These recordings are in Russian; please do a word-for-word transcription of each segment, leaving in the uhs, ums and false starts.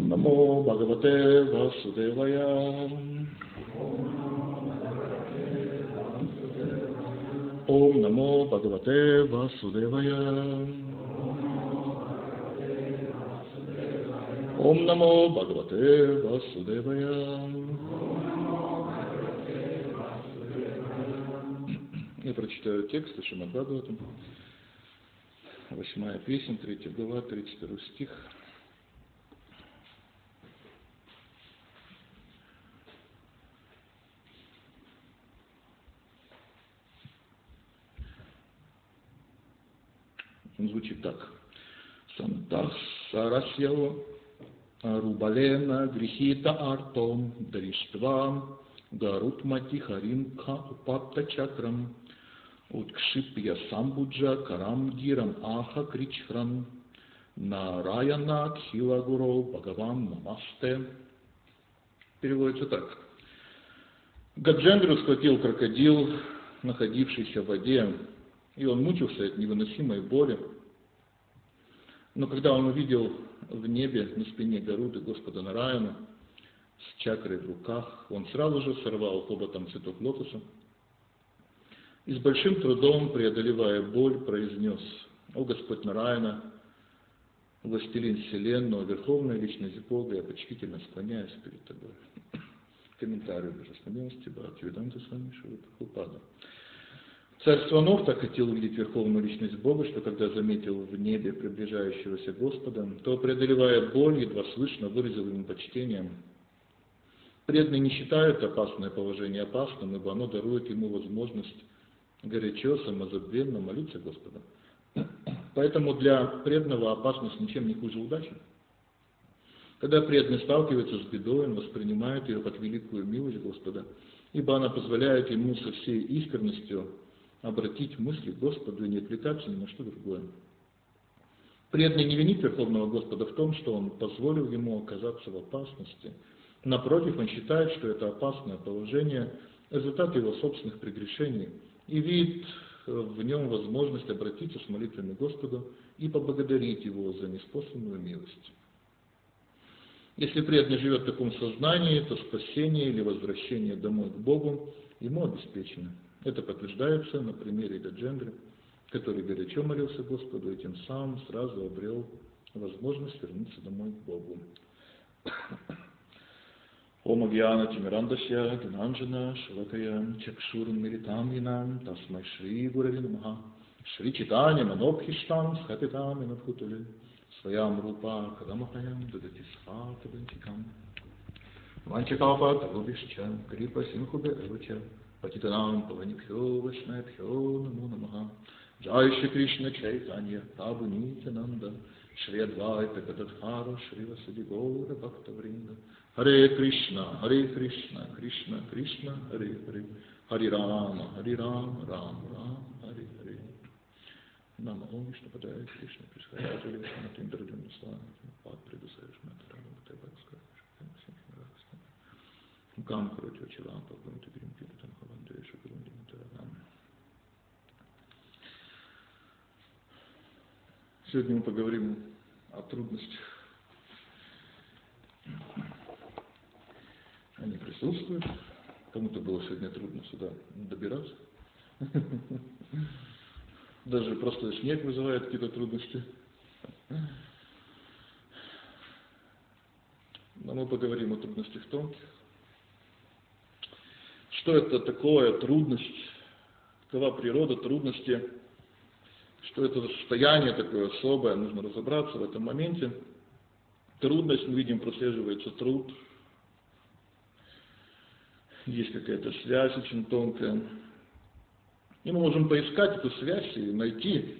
Namo Bhagavate Vasudevaya. Om Namo Bhagavate Vasudevaya. Om Namo Bhagavate Vasудевая. Я прочитаю текст Шримад Бхагаватам. Восьмая песня, третья глава, тридцать второй стих. Он звучит так. Сантах сарасьяо арубалена грихита артом дриштвам гарутмати харинка упатта чакрам уткшипья самбуджа карам гирам аха кричхрам нараяна кхила гуру бхагаван намасте. Переводится так. Гаджендру схватил крокодил, находившийся в воде, и он мучился от невыносимой боли. Но когда он увидел в небе на спине Гаруды Господа Нараяна с чакрой в руках, он сразу же сорвал хоботом цветок лотоса и с большим трудом, преодолевая боль, произнес: «О Господь Нараяна, властелин вселенной, верховная личность Бога, я почтительно склоняюсь перед тобой». Комментарий Божественности Бхактивиданта Свами Шрила Прабхупада. Царь Слонов так хотел увидеть верховную личность Бога, что когда заметил в небе приближающегося Господа, то, преодолевая боль, едва слышно выразил ему почтением. Преданный не считает опасное положение опасным, ибо оно дарует ему возможность горячо, самозабвенно молиться Господу. Поэтому для преданного опасность ничем не хуже удачи. Когда преданный сталкивается с бедой, он воспринимает ее как великую милость Господа, ибо она позволяет ему со всей искренностью обратить мысли к Господу и не отвлекаться ни на что другое. Преданный не винит Верховного Господа в том, что он позволил ему оказаться в опасности. Напротив, он считает, что это опасное положение – результат его собственных прегрешений, и видит в нем возможность обратиться с молитвами к Господу и поблагодарить Его за неспосланную милость. Если преданный живет в таком сознании, то спасение или возвращение домой к Богу ему обеспечено. Это подтверждается на примере Гаджендры, который горячо молился Господу и тем самым сразу обрел возможность вернуться домой к Богу. Om Agyana Timirandasya Dhananjana Shalakaya Chakshurun Miritam Yinam Tasmai Shri Gurave Namaha Shri Chaitanya Manobhishtam Skhatitam Enabhutale Swayam Rupa Kadamahayam Dadati Svata Bantikam Vanchakapa Tarubhishcha Kripa Simhube Evacha Patitanam Pavanibhyo Vaishnavibhyo Namo Namaha Jai Shri Krishna Chaitanya Prabhu Nityananda Shri Advaita Gadadhara Shri Vasadi Gaura Bhakta Vrinda Hare Krishna, Hare Krishna, Krishna Krishna, Hare Hare, Hare Rama, Hare Rama, Rama Rama, Hare Hare. Nama Om Vishnu Padaya Krishna Prishkaya Jaya Tindra Jumnasana Pad Predusaya Shmata Rama Bhattaya Гам Кротио Чилам Павгунти Грим Киртан Хавандеша Грунди Матарадам. Сегодня мы поговорим о трудностях. Они присутствуют. Кому-то было сегодня трудно сюда добираться. Даже просто снег вызывает какие-то трудности. Но мы поговорим о трудностях тонких. Что это такое трудность? Какова природа трудности? Что это за состояние такое особое? Нужно разобраться в этом моменте. Трудность, мы видим, прослеживается труд. Есть какая-то связь очень тонкая. И мы можем поискать эту связь и найти.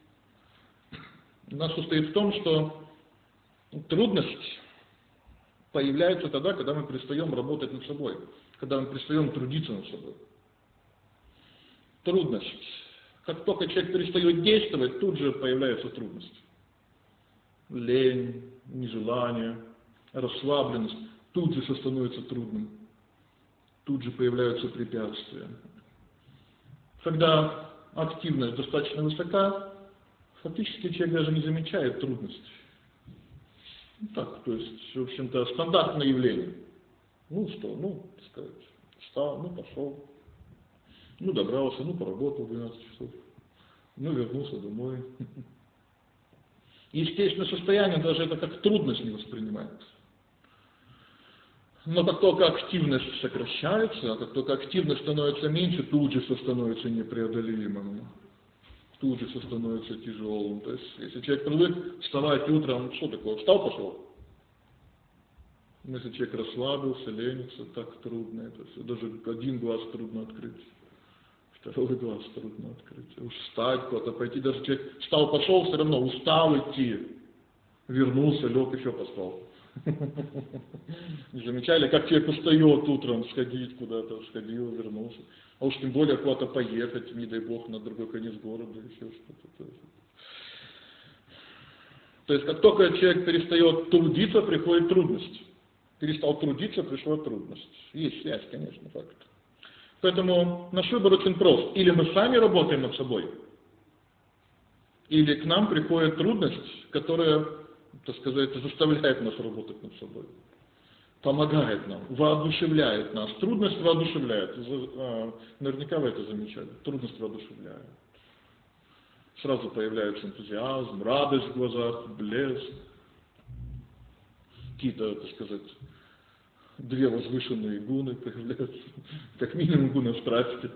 Она состоит в том, что трудность появляется тогда, когда мы перестаем работать над собой, когда мы перестаем трудиться над собой. Трудность. Как только человек перестает действовать, тут же появляется трудность. Лень, нежелание, расслабленность тут же все становится трудным. Тут же появляются препятствия. Когда активность достаточно высока, фактически человек даже не замечает трудностей. Ну, так, то есть, в общем-то, стандартное явление. Ну что, ну, так сказать, встал, ну пошел, ну добрался, ну поработал двенадцать часов, ну вернулся домой. Естественное состояние даже это как трудность не воспринимается. Но как только активность сокращается, а как только активность становится меньше, тут же все становится непреодолимым. Тут же все становится тяжелым. То есть, если человек привык вставать утром, что такое, встал, пошел. Но если человек расслабился, ленится, так трудно это все. Даже один глаз трудно открыть, второй глаз трудно открыть. Уж встать куда-то, пойти, даже человек встал, пошел, все равно устал идти. Вернулся, лег, еще поспал. Не замечали, как человек устает утром сходить куда-то, сходил, вернулся. А уж тем более куда-то поехать, не дай бог, на другой конец города, еще что-то. То есть, как только человек перестает трудиться, приходит трудность. Перестал трудиться, пришла трудность. Есть связь, конечно, факт. Поэтому наш выбор очень прост. Или мы сами работаем над собой, или к нам приходит трудность, которая, так сказать, заставляет нас работать над собой. Помогает нам, воодушевляет нас. Трудность воодушевляет. Наверняка вы это замечали. Трудность воодушевляет. Сразу появляется энтузиазм, радость в глазах, блеск. Какие-то, так сказать, две возвышенные гуны появляются. Как минимум гуны страсти.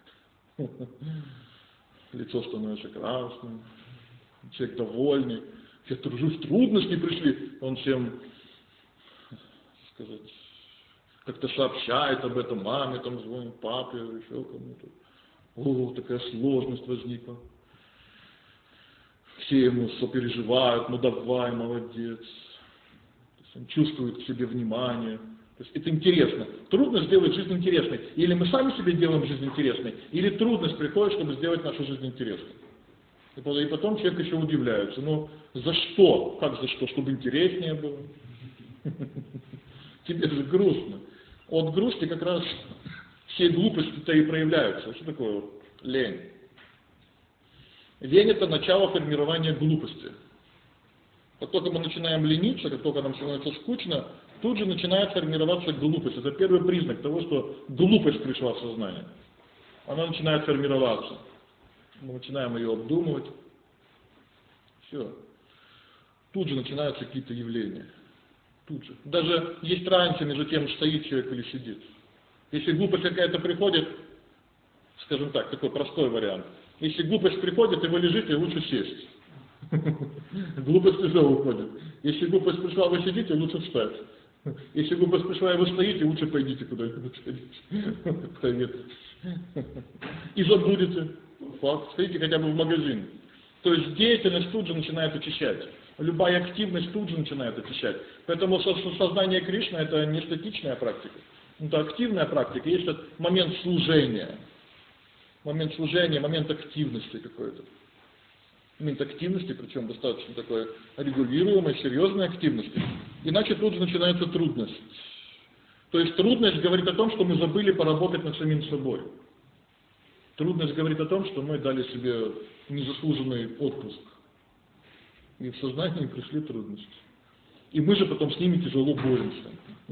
Лицо становится красным. Человек довольный. Я тружусь, трудности пришли. Он всем, сказать, как-то сообщает об этом маме, там звонит папе, еще кому-то. О, такая сложность возникла. Все ему сопереживают, ну давай, молодец. Он чувствует к себе внимание. То есть это интересно. Трудно сделать жизнь интересной. Или мы сами себе делаем жизнь интересной, или трудность приходит, чтобы сделать нашу жизнь интересной. И потом человек еще удивляется. Ну, за что? Как за что? Чтобы интереснее было? Тебе же грустно. От грусти как раз все глупости-то и проявляются. Что такое лень? Лень – это начало формирования глупости. Как только мы начинаем лениться, как только нам становится скучно, тут же начинает формироваться глупость. Это первый признак того, что глупость пришла в сознание. Она начинает формироваться. Мы начинаем ее обдумывать. Все. Тут же начинаются какие-то явления. Тут же. Даже есть разница между тем, стоит человек или сидит. Если глупость какая-то приходит, скажем так, такой простой вариант. Если глупость приходит, и вы лежите, лучше сесть. Глупость уже уходит. Если глупость пришла, вы сидите, лучше встать. Если глупость пришла, и вы стоите, лучше пойдите куда-нибудь сходить. И забудете. Факт. Сходите хотя бы в магазин. То есть деятельность тут же начинает очищать. Любая активность тут же начинает очищать. Поэтому сознание Кришны – это не статичная практика. Это активная практика. Есть этот момент служения. Момент служения, момент активности какой-то. Момент активности, причем достаточно такой регулируемой, серьезной активности. Иначе тут же начинается трудность. То есть трудность говорит о том, что мы забыли поработать над самим собой. Трудность говорит о том, что мы дали себе незаслуженный отпуск. И в сознании пришли трудности. И мы же потом с ними тяжело боремся.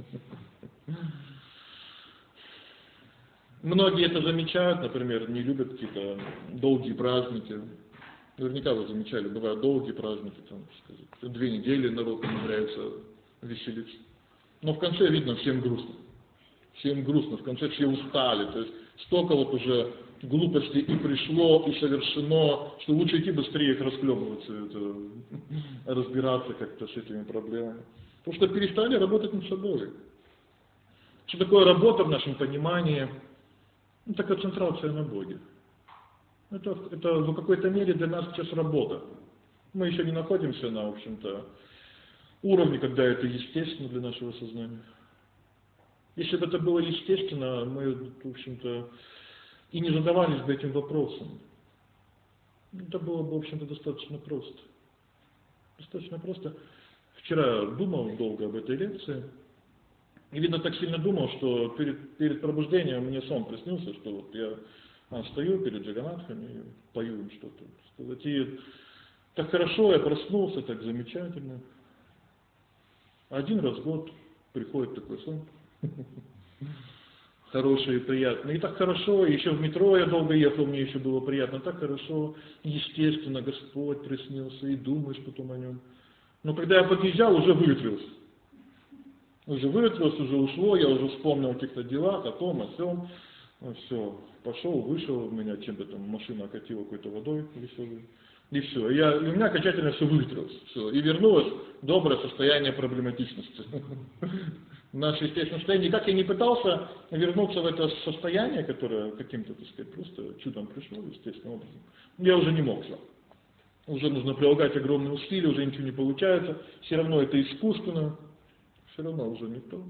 Многие это замечают, например, не любят какие-то долгие праздники. Наверняка вы замечали, бывают долгие праздники, там, сказать, две недели народ умудряется веселиться. Но в конце видно, всем грустно. Всем грустно, в конце все устали. То есть столько вот уже глупостей и пришло, и совершено, что лучше идти быстрее их расхлебываться, это, разбираться как-то с этими проблемами. Потому что перестали работать над собой. Что такое работа в нашем понимании? Это концентрация на Боге. Это, это в какой-то мере для нас сейчас работа. Мы еще не находимся на, в общем-то, уровне, когда это естественно для нашего сознания. Если бы это было естественно, мы, в общем-то, и не задавались бы этим вопросом. Это было бы, в общем-то, достаточно просто. Достаточно просто. Вчера думал долго об этой лекции. И, видно, так сильно думал, что перед, перед пробуждением мне сон приснился, что вот я а, стою перед Джаганатхами и пою им что-то. И так хорошо, я проснулся, так замечательно. Один раз в год приходит такой сон. Хороший и приятный. И так хорошо, еще в метро я долго ехал, мне еще было приятно. Так хорошо, естественно, Господь приснился, и думаешь потом о нем. Но когда я подъезжал, уже выветрился. Уже выветрилось, уже ушло, я уже вспомнил о каких-то делах, о том, о сём. Ну, все, пошел, вышел, меня чем-то там машина окатила какой-то водой веселой. И все. И, я, и у меня окончательно все выветрилось. Все. И вернулось доброе состояние проблематичности. Наше естественное состояние. Никак я не пытался вернуться в это состояние, которое каким-то, так сказать, просто чудом пришло, естественным образом. Я уже не мог. Все. Уже нужно прилагать огромные усилия, уже ничего не получается. Все равно это искусственно. Все равно уже не то.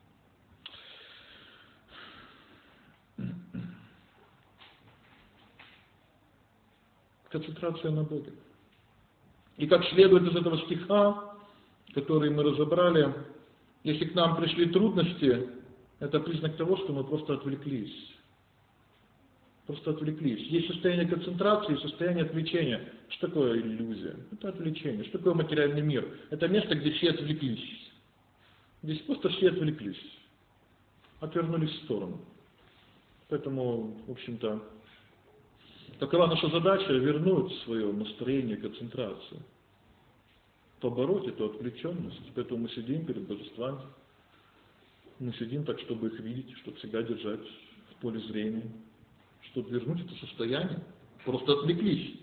Концентрация на Боге. И как следует из этого стиха, который мы разобрали, если к нам пришли трудности, это признак того, что мы просто отвлеклись. Просто отвлеклись. Есть состояние концентрации, состояние отвлечения. Что такое иллюзия? Это отвлечение. Что такое материальный мир? Это место, где все отвлеклись. Здесь просто все отвлеклись. Отвернулись в сторону. Поэтому, в общем-то, такова наша задача — вернуть свое настроение, концентрацию. Побороть эту отвлеченность. Поэтому мы сидим перед божествами. Мы сидим так, чтобы их видеть, чтобы всегда держать в поле зрения. Чтобы вернуть это состояние. Просто отвлеклись.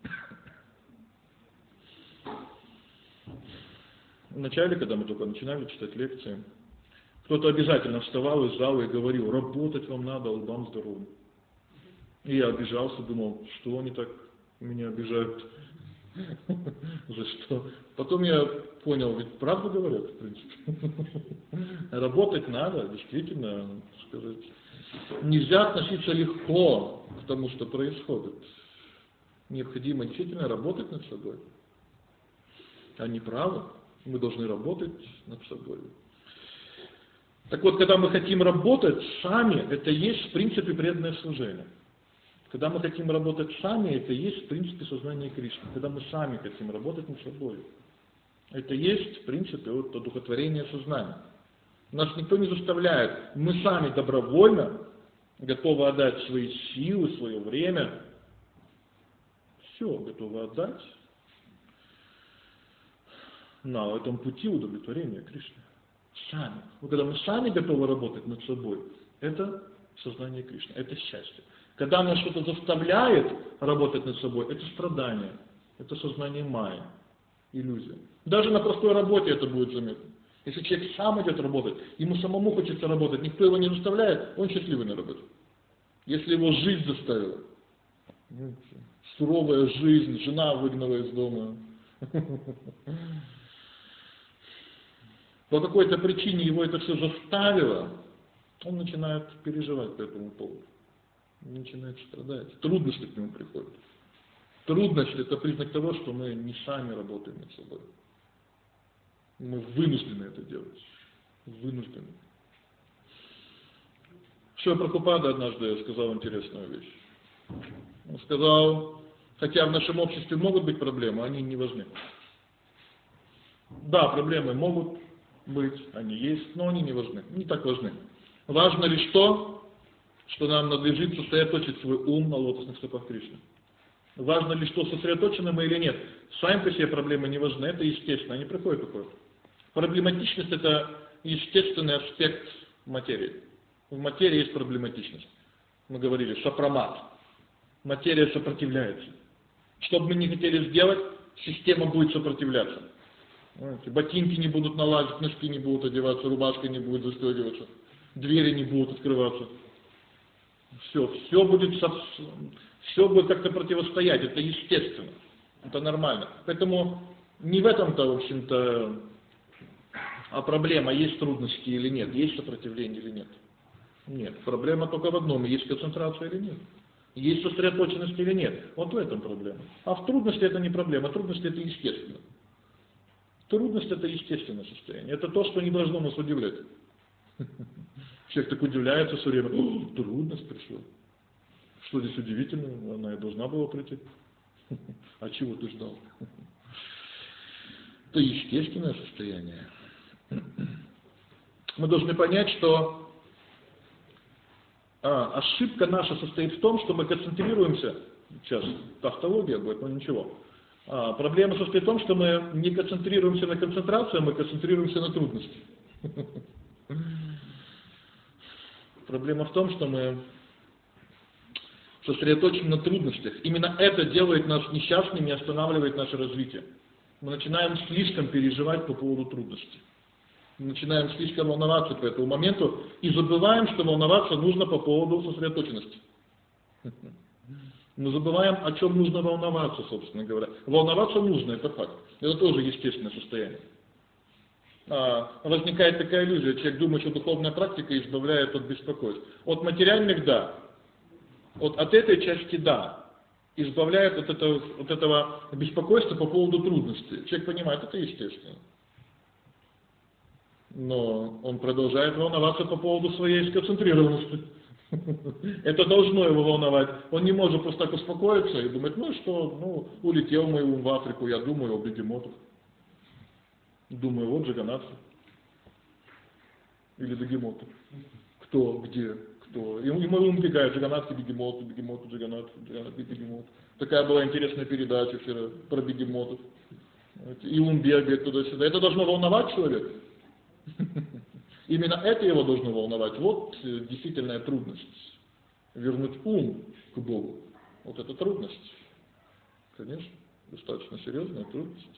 Вначале, когда мы только начинали читать лекции, кто-то обязательно вставал из зала и говорил: работать вам надо, лбам здоровым. И я обижался, думал, что они так меня обижают. За что? Потом я понял, ведь правду говорят, в принципе. Работать надо, действительно, сказать. Нельзя относиться легко к тому, что происходит. Необходимо действительно работать над собой. Они правы. Мы должны работать над собой. Так вот, когда мы хотим работать сами, это есть в принципе преданное служение. Когда мы хотим работать сами, это есть в принципе сознание Кришны. Когда мы сами хотим работать над собой, это есть в принципе вот, одухотворение сознания. Нас никто не заставляет. Мы сами добровольно готовы отдать свои силы, свое время. Все готовы отдать на этом пути удовлетворения Кришны. Сами. Вот когда мы сами готовы работать над собой, это сознание Кришны, это счастье. Когда нас что-то заставляет работать над собой, это страдание, это сознание майя, иллюзия. Даже на простой работе это будет заметно. Если человек сам идет работать, ему самому хочется работать, никто его не заставляет, он счастливый на работе. Если его жизнь заставила, суровая жизнь, жена выгнала из дома, по какой-то причине его это все заставило, он начинает переживать по этому поводу. Он начинает страдать. Трудности к нему приходят. Трудность — это признак того, что мы не сами работаем над собой. Мы вынуждены это делать. Вынуждены. Шрила Прабхупада однажды сказал интересную вещь. Он сказал, хотя в нашем обществе могут быть проблемы, они не важны. Да, проблемы могут быть, они есть, но они не важны, не так важны. Важно лишь то, что нам надлежит сосредоточить свой ум на лотосных стопах Кришны. Важно лишь то, сосредоточены мы или нет. Сами по себе проблемы не важны, это естественно, они приходят и уходят. Проблематичность — это естественный аспект материи. В материи есть проблематичность. Мы говорили, сопромат. Материя сопротивляется. Что бы мы ни хотели сделать, система будет сопротивляться. Знаете, ботинки не будут налазить, носки не будут одеваться, рубашка не будет застегиваться, двери не будут открываться. Все, все будет, все будет как-то противостоять, это естественно, это нормально. Поэтому не в этом-то, в общем-то, а проблема, есть трудности или нет, есть сопротивление или нет. Нет, проблема только в одном, есть концентрация или нет. Есть сосредоточенность или нет. Вот в этом проблема. А в трудности это не проблема, трудности это естественно. Трудность — это естественное состояние. Это то, что не должно нас удивлять. Человек так удивляется все время. О, трудность пришла. Что здесь удивительного? Она и должна была прийти. А чего ты ждал? Это естественное состояние. Мы должны понять, что а, ошибка наша состоит в том, что мы концентрируемся, сейчас тавтология будет, но ничего. А, проблема состоит в том, что мы не концентрируемся на концентрации, а мы концентрируемся на трудности. Проблема в том, что мы сосредоточены на трудностях. Именно это делает нас несчастными и останавливает наше развитие. Мы начинаем слишком переживать по поводу трудностей. Мы начинаем слишком волноваться по этому моменту и забываем, что волноваться нужно по поводу сосредоточенности. Мы забываем, о чем нужно волноваться, собственно говоря. Волноваться нужно, это факт. Это тоже естественное состояние. А, возникает такая иллюзия, человек думает, что духовная практика избавляет от беспокойств. От материальных – да. От, от этой части – да. Избавляет от этого, от этого беспокойства по поводу трудностей. Человек понимает, это естественно. Но он продолжает волноваться по поводу своей сконцентрированности. Это должно его волновать. Он не может просто так успокоиться и думать, ну что, ну, улетел мой ум в Африку, я думаю о бегемотах. Думаю, вот Джаганатха. Или бегемоты. Кто, где, кто. И мой ум бегает, Джаганатхи, бегемоты, бегемоты, Джаганатхи, Джаганатхи, бегемоты. Такая была интересная передача вчера про бегемотов. И ум бегает туда-сюда. Это должно волновать человека. Именно это его должно волновать. Вот действительная трудность. Вернуть ум к Богу. Вот это трудность. Конечно, достаточно серьезная трудность.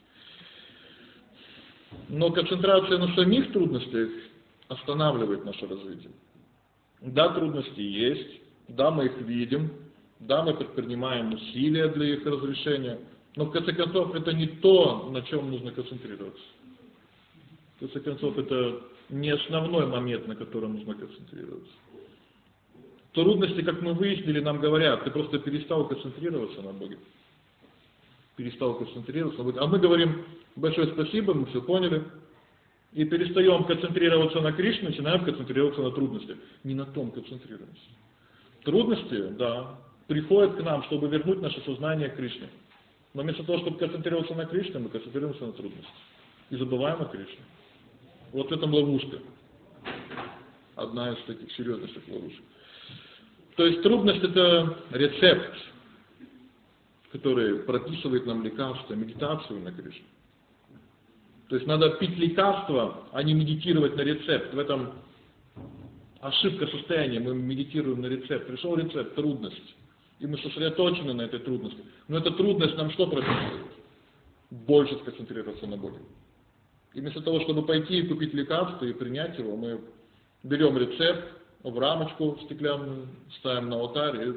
Но концентрация на самих трудностях останавливает наше развитие. Да, трудности есть, да, мы их видим, да, мы предпринимаем усилия для их разрешения, но в конце концов это не то, на чем нужно концентрироваться. В конце концов это не основной момент, на котором нужно концентрироваться. Трудности, как мы выяснили, нам говорят, ты просто перестал концентрироваться на Боге. Перестал концентрироваться на Боге. А мы говорим, большое спасибо, мы все поняли. И перестаем концентрироваться на Кришне, начинаем концентрироваться на трудностях. Не на том концентрируемся. Трудности, да, приходят к нам, чтобы вернуть наше сознание к Кришне. Но вместо того, чтобы концентрироваться на Кришне, мы концентрируемся на трудностях. И забываем о Кришне. Вот в этом ловушка. Одна из таких серьезных ловушек. То есть трудность — это рецепт, который прописывает нам лекарство, медитацию на Кришне. То есть надо пить лекарство, а не медитировать на рецепт. В этом ошибка состояния. Мы медитируем на рецепт. Пришел рецепт, трудность. И мы сосредоточены на этой трудности. Но эта трудность нам что прописывает? Больше сконцентрироваться на Боге. И вместо того, чтобы пойти и купить лекарство и принять его, мы берем рецепт в рамочку стеклянную, ставим на алтарь и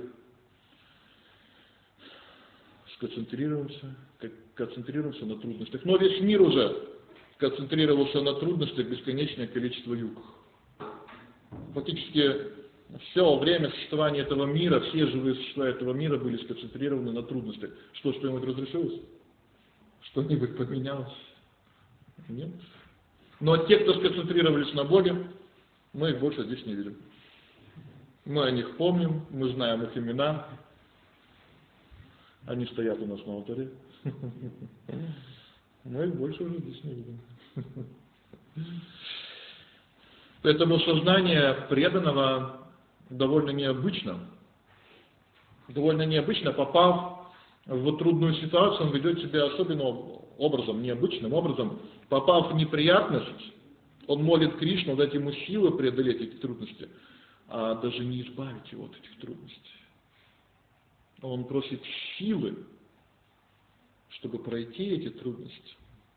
сконцентрируемся, концентрируемся на трудностях. Но весь мир уже концентрировался на трудностях бесконечное количество юг. Фактически все время существования этого мира, все живые существа этого мира были сконцентрированы на трудностях. Что, что-нибудь разрешилось? Что-нибудь поменялось? Нет. Но те, кто сконцентрировались на Боге, мы их больше здесь не видим. Мы о них помним, мы знаем их имена. Они стоят у нас на алтаре. Мы их больше уже здесь не видим. Поэтому сознание преданного довольно необычно. Довольно необычно, попав в трудную ситуацию, он ведет себя особенным образом, необычным образом. Попав в неприятность, он молит Кришну дать ему силы преодолеть эти трудности, а даже не избавить его от этих трудностей. Он просит силы, чтобы пройти эти трудности.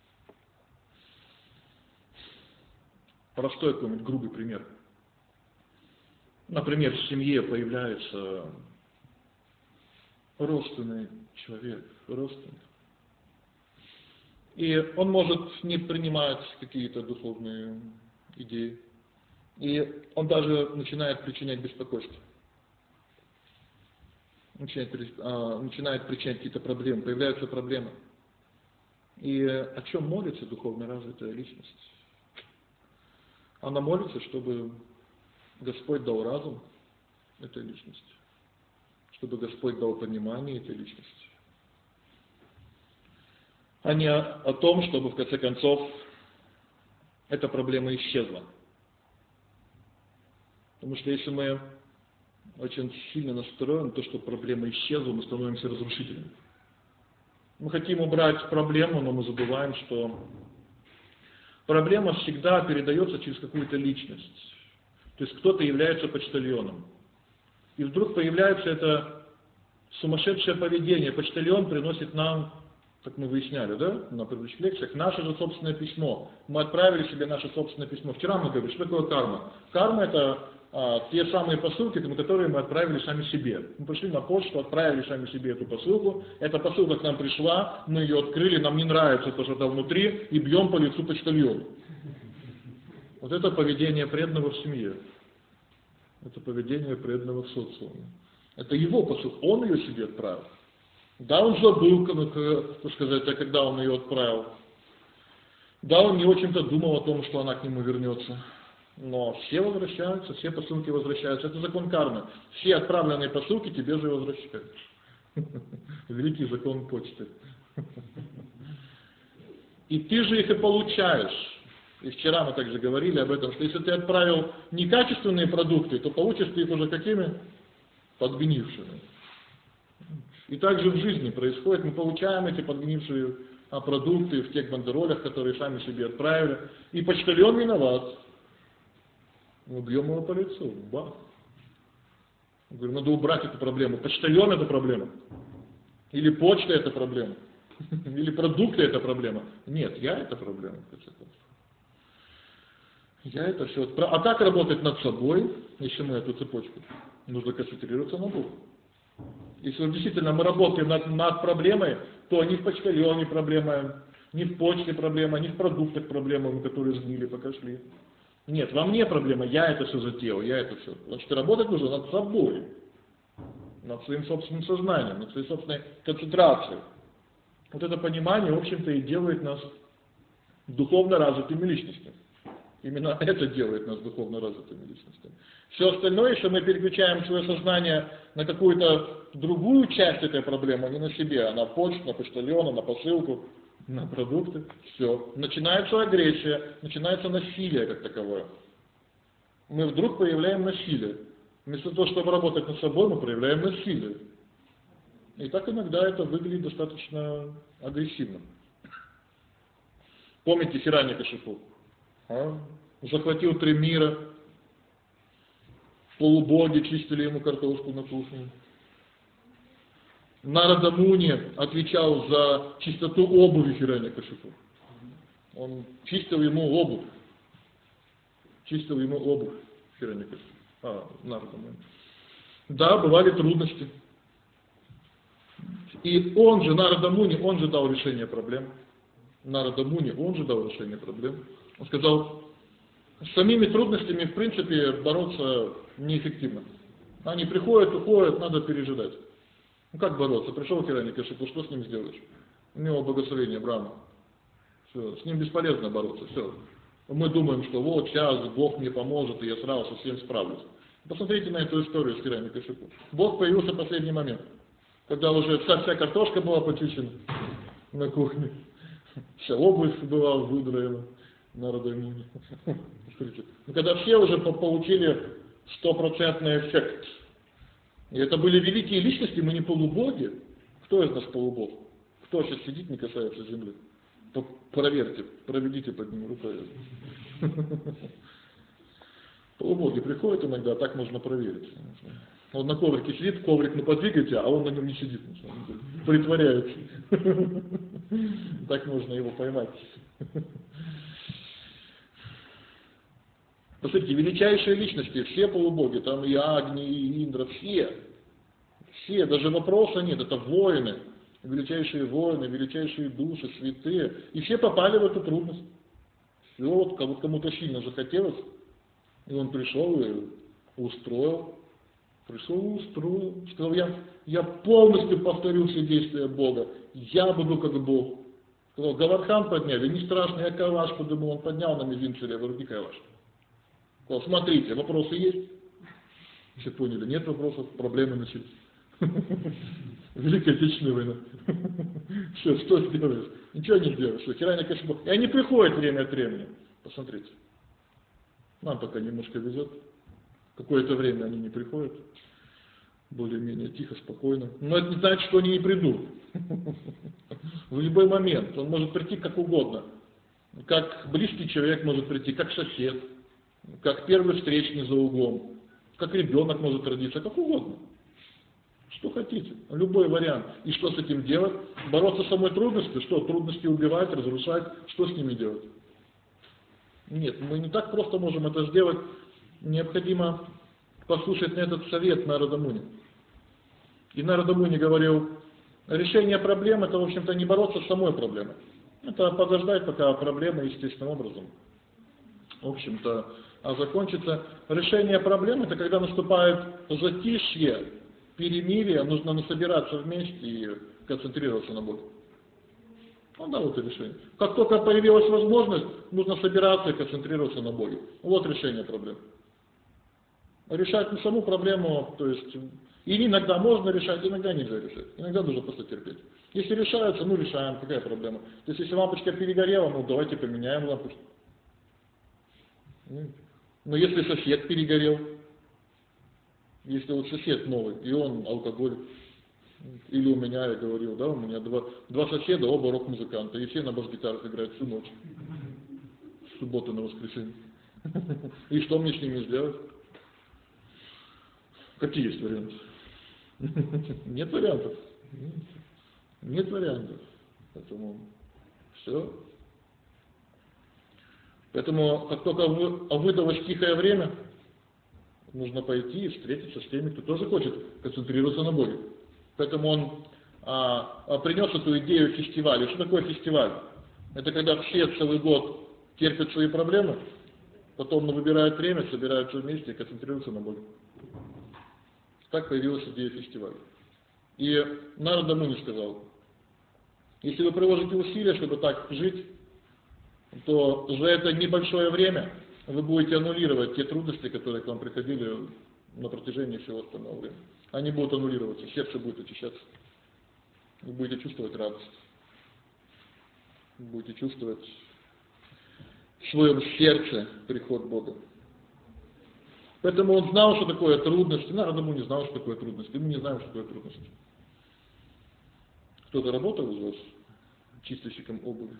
Простой какой-нибудь грубый пример. Например, в семье появляется родственный человек, родственник. И он может не принимать какие-то духовные идеи. И он даже начинает причинять беспокойство. Начинает, а, начинает причинять какие-то проблемы, появляются проблемы. И о чем молится духовно развитая личность? Она молится, чтобы Господь дал разум этой личности, чтобы Господь дал понимание этой личности, а не о том, чтобы в конце концов эта проблема исчезла. Потому что если мы очень сильно настроены, то, что проблема исчезла, мы становимся разрушителями. Мы хотим убрать проблему, но мы забываем, что проблема всегда передается через какую-то личность. То есть кто-то является почтальоном. И вдруг появляется это сумасшедшее поведение. Почтальон приносит нам, как мы выясняли, да, на предыдущих лекциях, наше же собственное письмо. Мы отправили себе наше собственное письмо. Вчера мы говорили, что такое карма. Карма это а, те самые посылки, которые мы отправили сами себе. Мы пришли на почту, отправили сами себе эту посылку. Эта посылка к нам пришла, мы ее открыли, нам не нравится то, что там внутри, и бьем по лицу почтальону. Вот это поведение преданного в семье. Это поведение преданного в социуме. Это его посылка, он ее себе отправил. Да, он забыл, так сказать, а когда он ее отправил. Да, он не очень-то думал о том, что она к нему вернется. Но все возвращаются, все посылки возвращаются. Это закон кармы. Все отправленные посылки тебе же возвращают. Великий закон почты. И ты же их и получаешь. И вчера мы также говорили об этом, что если ты отправил некачественные продукты, то получишь ты их уже какими? Подгнившими. И также в жизни происходит, мы получаем эти подгнившие продукты в тех бандеролях, которые сами себе отправили, и почтальон виноват. Мы бьем его по лицу, бах. Я говорю, надо убрать эту проблему. Почтальон это проблема. Или почта это проблема. Или продукты это проблема. Нет, я это проблема, в конце концов. Я это все... А как работать над собой, если мы эту цепочку? Нужно концентрироваться на Бога. Если действительно мы работаем над, над проблемой, то не в почтальоне проблема, не в почте проблема, не в продуктах проблема, которые сгнили, пока шли. Нет, во мне проблема, я это все затеял, я это все. Значит, работать нужно над собой, над своим собственным сознанием, над своей собственной концентрацией. Вот это понимание, в общем-то, и делает нас духовно развитыми личностями. Именно это делает нас духовно развитыми личностями. Все остальное, если мы переключаем свое сознание на какую-то другую часть этой проблемы, не на себе, а на почту, на почтальона, на посылку, на продукты, все. Начинается агрессия, начинается насилие как таковое. Мы вдруг проявляем насилие. Вместо того, чтобы работать над собой, мы проявляем насилие. И так иногда это выглядит достаточно агрессивно. Помните Хираньякашипу? А? Захватил три мира, полубоги чистили ему картошку на кухне. Нарада Муни отвечал за чистоту обуви Хираньякашипу. Он чистил ему обувь. Чистил ему обувь Хираньякашипу. А, Нарада Муни. Да, бывали трудности. И он же, Нарада Муни, он же дал решение проблем. Нарада Муни, он же дал решение проблем. Он сказал, с самими трудностями, в принципе, бороться неэффективно. Они приходят, уходят, надо пережидать. Ну как бороться? Пришел Хираньякашипу, что с ним сделаешь? У него благословение Брахмы. Все, с ним бесполезно бороться, все. Мы думаем, что вот сейчас Бог мне поможет, и я сразу со всем справлюсь. Посмотрите на эту историю с Хираньякашипу. Бог появился в последний момент, когда уже вся, вся картошка была почищена на кухне, вся обувь была выдраена. Нарада Муни. Ну, когда все уже получили стопроцентный эффект. И это были великие личности, мы не полубоги. Кто из нас полубог? Кто сейчас сидит, не касается земли? Проверьте, проведите под ним рукой. Полубоги приходят иногда, так можно проверить. Он на коврике сидит, коврик ну подвигайте, а он на нем не сидит. Притворяется. Так можно его поймать. Посмотрите, величайшие личности, все полубоги, там и Агни, и Индра, все, все, даже вопроса нет, это воины, величайшие воины, величайшие души, святые, и все попали в эту трудность. Все, вот кому-то сильно захотелось, и он пришел и устроил, пришел и устроил, сказал, я, я полностью повторю все действия Бога, я буду как Бог. Сказал, Гавардхан подняли, не страшно, я калаш подумал, он поднял на мизинце левой руки калаш. Сказал, смотрите, вопросы есть? Все поняли, нет вопросов, проблемы начались. Великая Отечественная война. Все, что сделаешь? Ничего не сделаешь. Хираньякашипу. И они приходят время от времени. Посмотрите. Нам пока немножко везет. Какое-то время они не приходят. Более-менее тихо, спокойно. Но это не значит, что они не придут. В любой момент. Он может прийти как угодно. Как близкий человек может прийти, как сосед, как первый встречный за углом, как ребенок может родиться, как угодно. Что хотите. Любой вариант. И что с этим делать? Бороться с самой трудностью? Что, трудности убивать, разрушать? Что с ними делать? Нет, мы не так просто можем это сделать. Необходимо послушать на этот совет Нарада Муни. И Нарада Муни говорил, решение проблем — это, в общем-то, не бороться с самой проблемой. Это подождать, пока проблема естественным образом, в общем-то, а закончится. Решение проблем — это когда наступает затишье, перемирие, нужно насобираться вместе и концентрироваться на Боге. Ну да, вот и решение. Как только появилась возможность, нужно собираться и концентрироваться на Боге. Вот решение проблем. Решать не саму проблему, то есть, или иногда можно решать, иногда нельзя решать. Иногда нужно просто терпеть. Если решаются, ну решаем, какая проблема. То есть, если лампочка перегорела, ну давайте поменяем лампочку. Но если сосед перегорел, если вот сосед новый, и он алкоголик, или у меня, я говорил, да, у меня два, два соседа, оба рок-музыканта, и все на бас-гитарах играют всю ночь. С субботы на воскресенье. И что мне с ними сделать? Какие есть варианты? Нет вариантов. Нет вариантов. Поэтому все. Поэтому, как только выдалось тихое время, нужно пойти и встретиться с теми, кто тоже хочет концентрироваться на Боге. Поэтому он а, а, принес эту идею фестиваля. Что такое фестиваль? Это когда все целый год терпят свои проблемы, потом выбирают время, собираются вместе и концентрируются на Боге. Так появилась идея фестиваля. И Нарада Муни сказал, если вы приложите усилия, чтобы так жить, то за это небольшое время вы будете аннулировать те трудности, которые к вам приходили на протяжении всего остального времени. Они будут аннулироваться, сердце будет очищаться. Вы будете чувствовать радость. Вы будете чувствовать в своем сердце приход Бога. Поэтому он знал, что такое трудности. Нарада Муни не знал, что такое трудности. Мы не знаем, что такое трудности. Кто-то работал из вас чистильщиком обуви?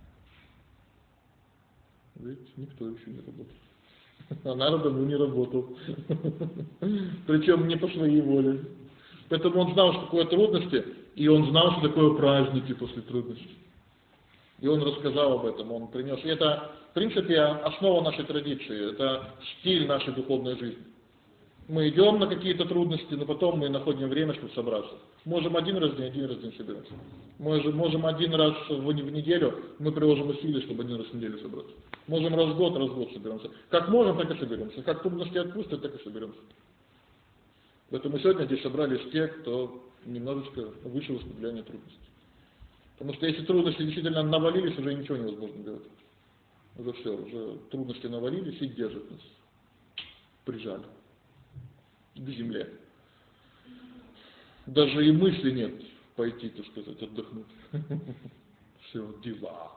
Ведь никто еще не работал. А Нарада Муни не работал. Причем не по своей воле. Поэтому он знал, что такое трудности, и он знал, что такое праздники после трудностей. И он рассказал об этом, он принес. И это, в принципе, основа нашей традиции, это стиль нашей духовной жизни. Мы идем на какие-то трудности, но потом мы находим время, чтобы собраться. Можем один раз в день, один раз в день собираться. Можем, можем один раз в, в неделю, мы приложим усилия, чтобы один раз в неделю собраться. Можем раз в год, раз в год соберемся. Как можем, так и соберемся. Как трудности отпустят, так и соберемся. Поэтому сегодня здесь собрались те, кто немножечко вышел из влияния трудностей. Потому что если трудности действительно навалились, уже ничего невозможно делать. Уже все, уже трудности навалились и держат нас. Прижали к земле. Даже и мысли нет пойти, так сказать, отдохнуть. Все, дела.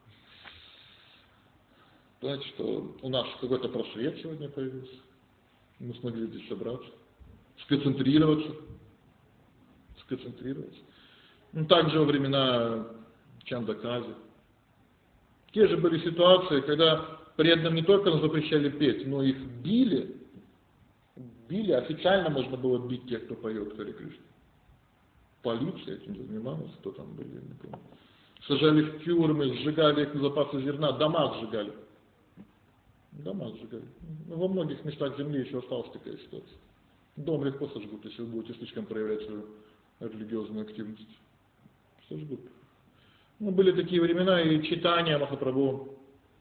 Знаете, что у нас какой-то просвет сегодня появился. Мы смогли здесь собраться, сконцентрироваться. Сконцентрироваться. Ну, также во времена Чандакази. Те же были ситуации, когда преданным не только нас запрещали петь, но их били. Били, официально можно было бить тех, кто поет Харе Кришна. Полиция этим занималась, кто там были, я не помню. Сажали в тюрьмы, сжигали их на запасы зерна, дома сжигали. Дома сжигали. Во многих местах земли еще осталась такая ситуация. Дом легко сожгут, если вы будете слишком проявлять свою религиозную активность. Сожгут. Ну, были такие времена, и Чайтанья Махапрабху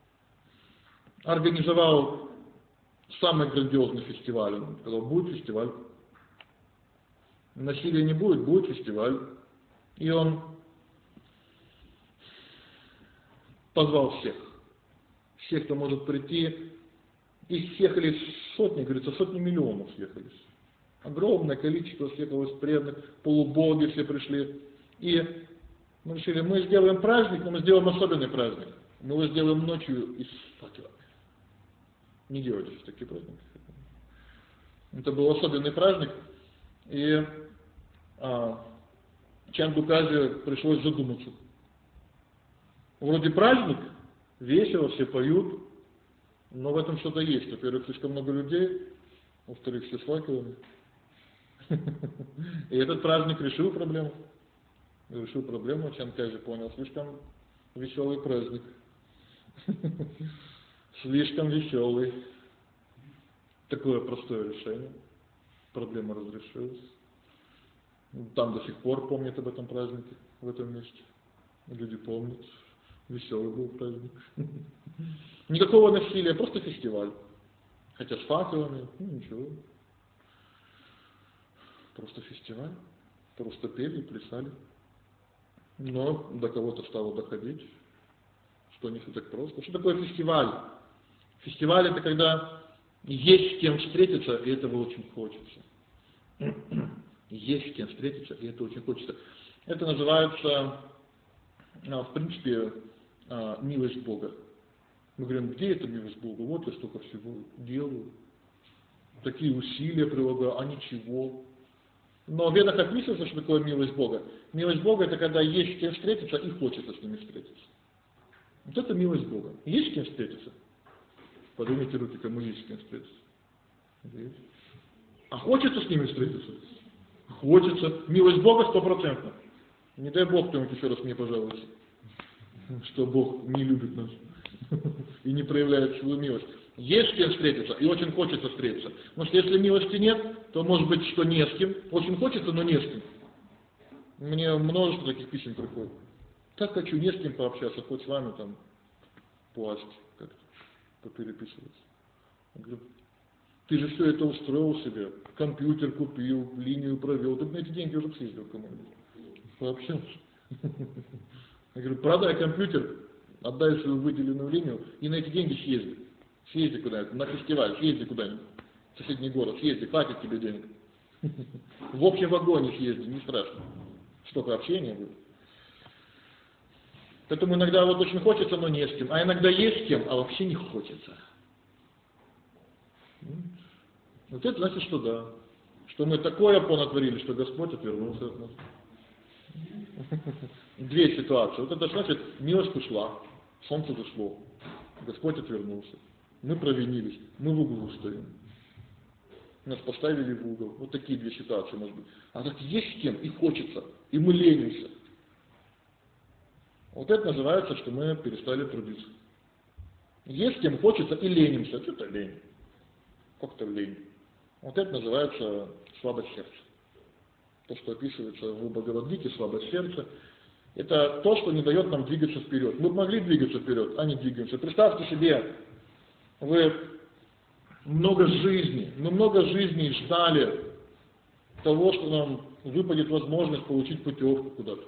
организовал самый грандиозный фестиваль. Он сказал, будет фестиваль. Насилия не будет, будет фестиваль. И он позвал всех. Всех, кто может прийти. И съехались сотни, говорится, сотни миллионов съехались. Огромное количество съехалось преданных, полубоги все пришли. И мы решили, мы сделаем праздник, но мы сделаем особенный праздник. Мы его сделаем ночью и с факелами. Не делайте в такие праздники. Это был особенный праздник, и а, Чангуказе пришлось задуматься. Вроде праздник, весело, все поют, но в этом что-то есть. Во-первых, слишком много людей, во-вторых, все с факелами. И этот праздник решил проблему. Решил проблему, Чангуказе понял, слишком веселый праздник. Слишком веселый. Такое простое решение. Проблема разрешилась. Там до сих пор помнят об этом празднике, в этом месте. Люди помнят. Веселый был праздник. Никакого насилия, просто фестиваль. Хотя с факелами, ну ничего. Просто фестиваль. Просто пели, плясали. Но до кого-то стало доходить, что не все так просто. Что такое фестиваль? Фестиваль — это когда есть с кем встретиться, и этого очень хочется. Есть с кем встретиться, и это очень хочется. Это называется, в принципе, милость Бога. Мы говорим, где эта милость Бога? Вот я столько всего делаю, такие усилия прилагаю, а ничего. Но в Ведах описывается, что такое милость Бога. Милость Бога — это когда есть с кем встретиться и хочется с ними встретиться. Вот это милость Бога. Есть с кем встретиться? Поднимите руки, кому есть с кем встретиться. Есть. А хочется с ними встретиться? Хочется. Милость Бога стопроцентно. Не дай Бог кто-нибудь еще раз мне пожалуйста, что Бог не любит нас и не проявляет свою милость. Есть с кем встретиться, и очень хочется встретиться. Потому что если милости нет, то может быть, что не с кем. Очень хочется, но не с кем. Мне множество таких писем приходит. Так хочу не с кем пообщаться, хоть с вами там пласть как-то, попереписываться. Я говорю, ты же все это устроил себе, компьютер купил, линию провел, ты бы на эти деньги уже съездил кому-нибудь. Пообщался. Я говорю, продай компьютер, отдай свою выделенную линию и на эти деньги съезди. Съезди куда-нибудь, на фестиваль, съезди куда-нибудь, в соседний город, съезди, хватит тебе денег. В общем вагоне съезди, не страшно. Столько общения будет. Поэтому иногда вот очень хочется, но не с кем. А иногда есть с кем, а вообще не хочется. Вот это значит, что да. Что мы такое понатворили, что Господь отвернулся от нас. Две ситуации. Вот это значит, милость ушла, солнце зашло, Господь отвернулся. Мы провинились, мы в углу стоим. Нас поставили в угол. Вот такие две ситуации, может быть. А так есть с кем, и хочется, и мы ленимся. Вот это называется, что мы перестали трудиться. Есть с кем хочется и ленимся. Что-то лень. Как-то лень. Вот это называется слабость сердца. То, что описывается в Бхагавад-гите, слабость сердца, это то, что не дает нам двигаться вперед. Мы могли двигаться вперед, а не двигаемся. Представьте себе, вы много жизней, мы много жизней ждали того, что нам выпадет возможность получить путевку куда-то.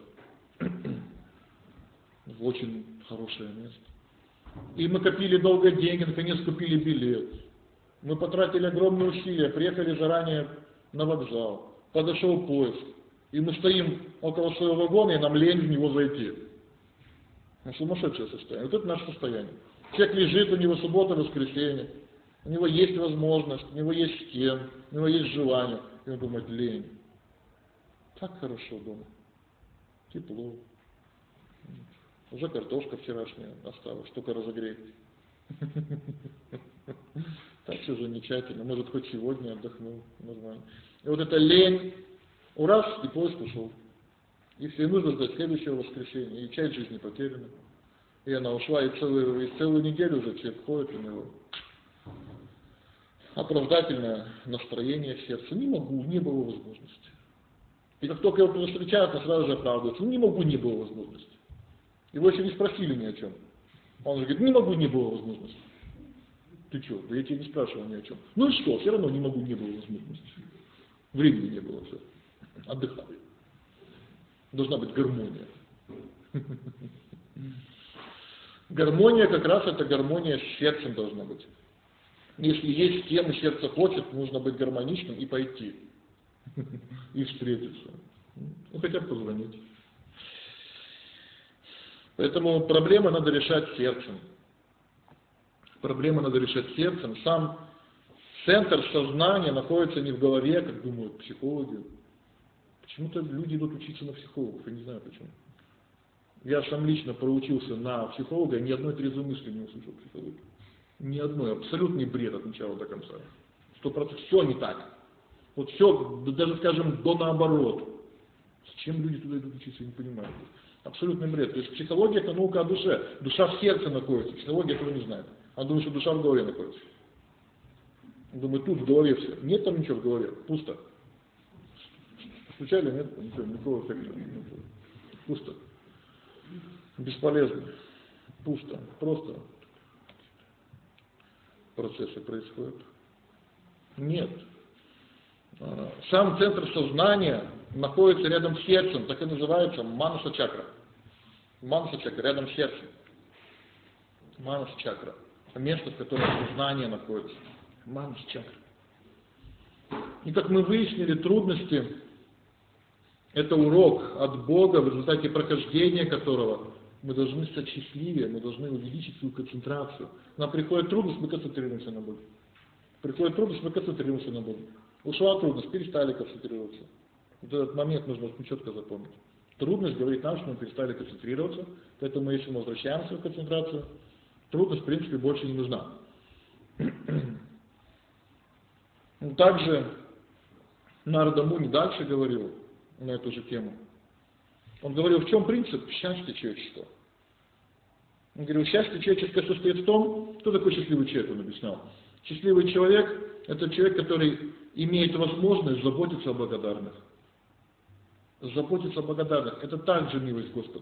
В очень хорошее место. И мы копили долго деньги, наконец купили билет. Мы потратили огромные усилия, приехали заранее на вокзал, подошел поезд, и мы стоим около своего вагона, и нам лень в него зайти. Ну, сумасшедшее состояние. Вот это наше состояние. Человек лежит, у него суббота, воскресенье, у него есть возможность, у него есть с кем, у него есть желание, и он думает, лень. Так хорошо дома, тепло. Уже картошка вчерашняя осталась, только разогреть. Так все замечательно. Может, хоть сегодня отдохнул. Нормально. И вот эта лень, ураз, и поезд ушел. И все, и нужно ждать следующего воскресенья. И часть жизни потеряна. И она ушла, и целую, и целую неделю уже человек ходит у него. Оправдательное настроение в сердце. Не могу, не было возможности. И как только его встречают, он сразу же оправдывается. Ну, не могу, не было возможности. Его еще не спросили ни о чем. Он же говорит, не могу, не было возможности. Ты что? Да я тебя не спрашивал ни о чем. Ну и что? Все равно не могу, не было возможности. Времени не было, все. Отдыхали. Должна быть гармония. Гармония как раз это гармония с сердцем должна быть. Если есть с кем и сердце хочет, нужно быть гармоничным и пойти. И встретиться. Ну хотя бы позвонить. Поэтому проблемы надо решать сердцем. Проблемы надо решать сердцем. Сам центр сознания находится не в голове, как думают психологи. Почему-то люди идут учиться на психологов, я не знаю почему. Я сам лично проучился на психолога, и ни одной трезвой мысли не услышал психологии. Ни одной, абсолютный бред от начала до конца. Сто процентов все не так. Вот все, даже скажем, до наоборот. Зачем люди туда идут учиться, я не понимаю. Абсолютный бред. То есть психология это наука о душе. Душа в сердце находится, психология этого не знает. Она думает, что душа в голове находится. Думаю, тут в голове все. Нет там ничего в голове, пусто. Случайно нет? Ничего, никакого эффекта. Пусто. Бесполезно. Пусто. Просто процессы происходят. Нет. Сам центр сознания находится рядом с сердцем, так и называется Манаса чакра. Манаса чакра рядом с сердцем. Манаса чакра. Место, в котором сознание находится. Манаса чакра. И как мы выяснили, трудности — это урок от Бога, в результате прохождения которого мы должны стать счастливее, мы должны увеличить свою концентрацию. Нам приходит трудность, мы концентрируемся на Боге. Приходит трудность, мы концентрируемся на Боге. Ушла трудность, перестали концентрироваться. Вот этот момент нужно очень четко запомнить. Трудность говорит нам, что мы перестали концентрироваться, поэтому если мы возвращаемся в концентрацию, трудность в принципе больше не нужна. Также Нарада Муни дальше говорил на эту же тему. Он говорил, в чем принцип счастья человеческого. Он говорил, счастье человеческое состоит в том, кто такой счастливый человек, он объяснял. Счастливый человек – это человек, который имеет возможность заботиться о благодарных. Заботиться о благодарных – это также милость Господа.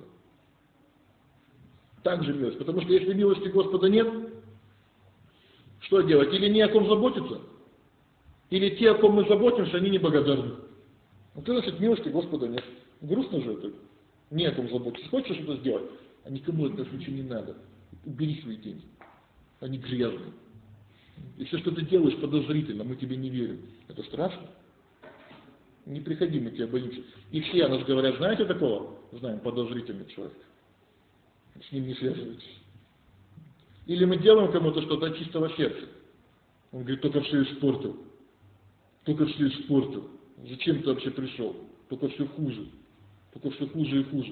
Также милость. Потому что если милости Господа нет, что делать? Или не о ком заботиться, или те, о ком мы заботимся, они неблагодарны. Вот это значит, милости Господа нет. Грустно же это. Не о ком заботиться. Хочешь что-то сделать, а никому это ничего не надо. Убери свои деньги. Они грязные. Если что ты делаешь подозрительно, мы тебе не верим. Это страшно. Не приходи, мы тебя боимся. И все о нас говорят, знаете такого? Знаем, подозрительный человек. С ним не связывайтесь. Или мы делаем кому-то что-то от чистого сердца. Он говорит, только все испортил. Только все испортил. Зачем ты вообще пришел? Только все хуже. Только все хуже и хуже.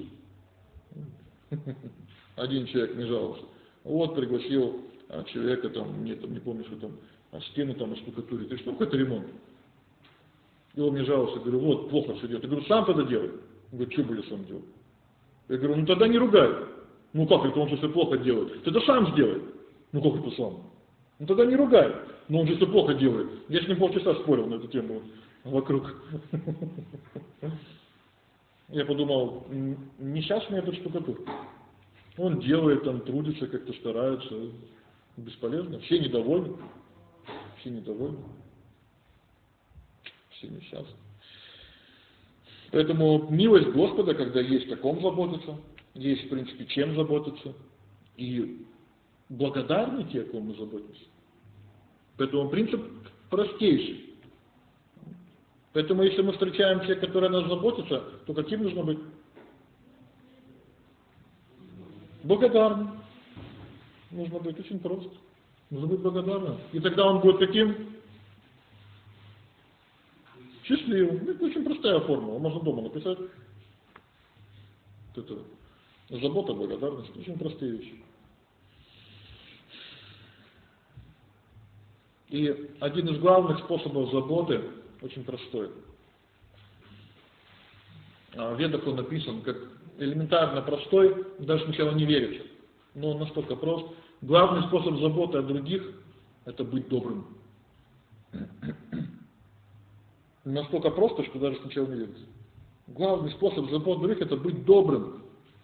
Один человек не жаловался. Вот пригласил человека, там, мне там, не помню, что там, а стены там оштукатурит. И что, какой-то ремонт? И он мне жаловался, говорю, вот, плохо все делает. Я говорю, сам тогда делай. Он говорит, что будешь сам делать? Я говорю, ну тогда не ругай. Ну как это, он же все плохо делает. Ты это сам сделай. Ну как это сам? Ну тогда не ругай. Но он же все плохо делает. Я с ним полчаса спорил на эту тему вокруг. Я подумал, несчастный этот штукатур. Он делает, там, трудится, как-то старается. Бесполезно. Все недовольны. Все недовольны. Все несчастны. Поэтому милость Господа, когда есть о ком заботиться, есть, в принципе, чем заботиться, и благодарны те, о ком мы заботимся. Поэтому принцип простейший. Поэтому, если мы встречаем тех, которые о нас заботятся, то каким нужно быть? Благодарным. Нужно быть очень просто. Нужно быть благодарным. И тогда он будет каким? Счастливым. Это очень простая формула. Можно дома написать. Это забота, благодарность. Очень простые вещи. И один из главных способов заботы очень простой. В Ведах он написан как элементарно простой, даже сначала не верится. Но он настолько прост. Главный способ заботы о других – это быть добрым. Настолько просто, что даже сначала не верится. Главный способ заботы о других – это быть добрым.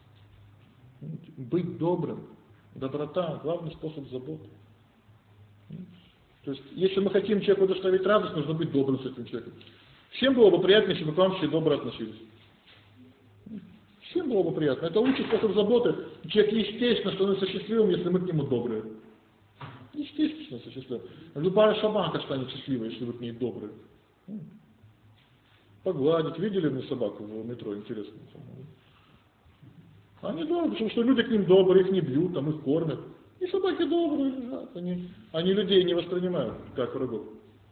Быть добрым. Доброта – главный способ заботы. То есть, если мы хотим человеку доставить радость, нужно быть добрым с этим человеком. Всем было бы приятно, если бы к вам все добро относились. Всем было бы приятно. Это лучший способ заботы. Человек, естественно, становится счастливым, если мы к нему добрые. Естественно, становится счастливым. Любая собака станет счастливой, если вы к ней добрые. Погладить. Видели мы собаку в метро? Интересно. Они добрые, потому что люди к ним добрые, их не бьют, там их кормят. И собаки добрые лежат, они, они людей не воспринимают как врагов.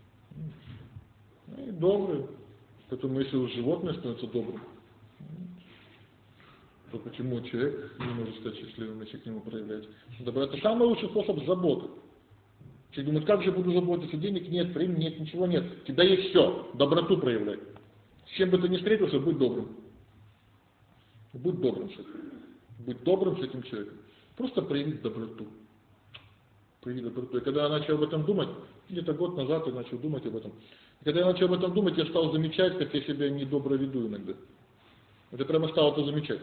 Они добрые. Поэтому если уж животное становится добрым, то почему человек не может стать счастливым, если к нему проявлять добро? Это самый лучший способ заботы. Человек думает, как же буду заботиться, денег нет, времени нет, ничего нет. У тебя есть все, доброту проявляй. С чем бы ты ни встретился, будь добрым. Будь добрым с этим. Будь добрым с этим человеком. Просто прояви доброту. Прояви доброту. И когда я начал об этом думать, где-то год назад я начал думать об этом. И когда я начал об этом думать, я стал замечать, как я себя недобро веду иногда. Это прямо стал это замечать.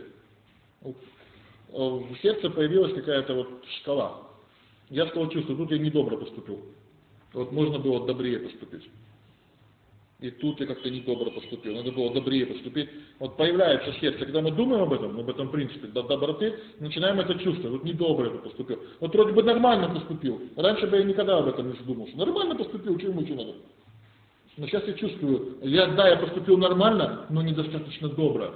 В сердце появилась какая-то вот шкала. Я стал чувствовать, тут я недобро поступил. Вот можно было добрее поступить. И тут я как-то недобро поступил. Надо было добрее поступить. Вот появляется сердце. Когда мы думаем об этом, об этом принципе до доброты, начинаем это чувствовать. Вот недобро это поступил. Вот вроде бы нормально поступил. Раньше бы я никогда об этом не задумался. Нормально поступил, чего ему что надо. Но сейчас я чувствую, я, да, я поступил нормально, но недостаточно добро.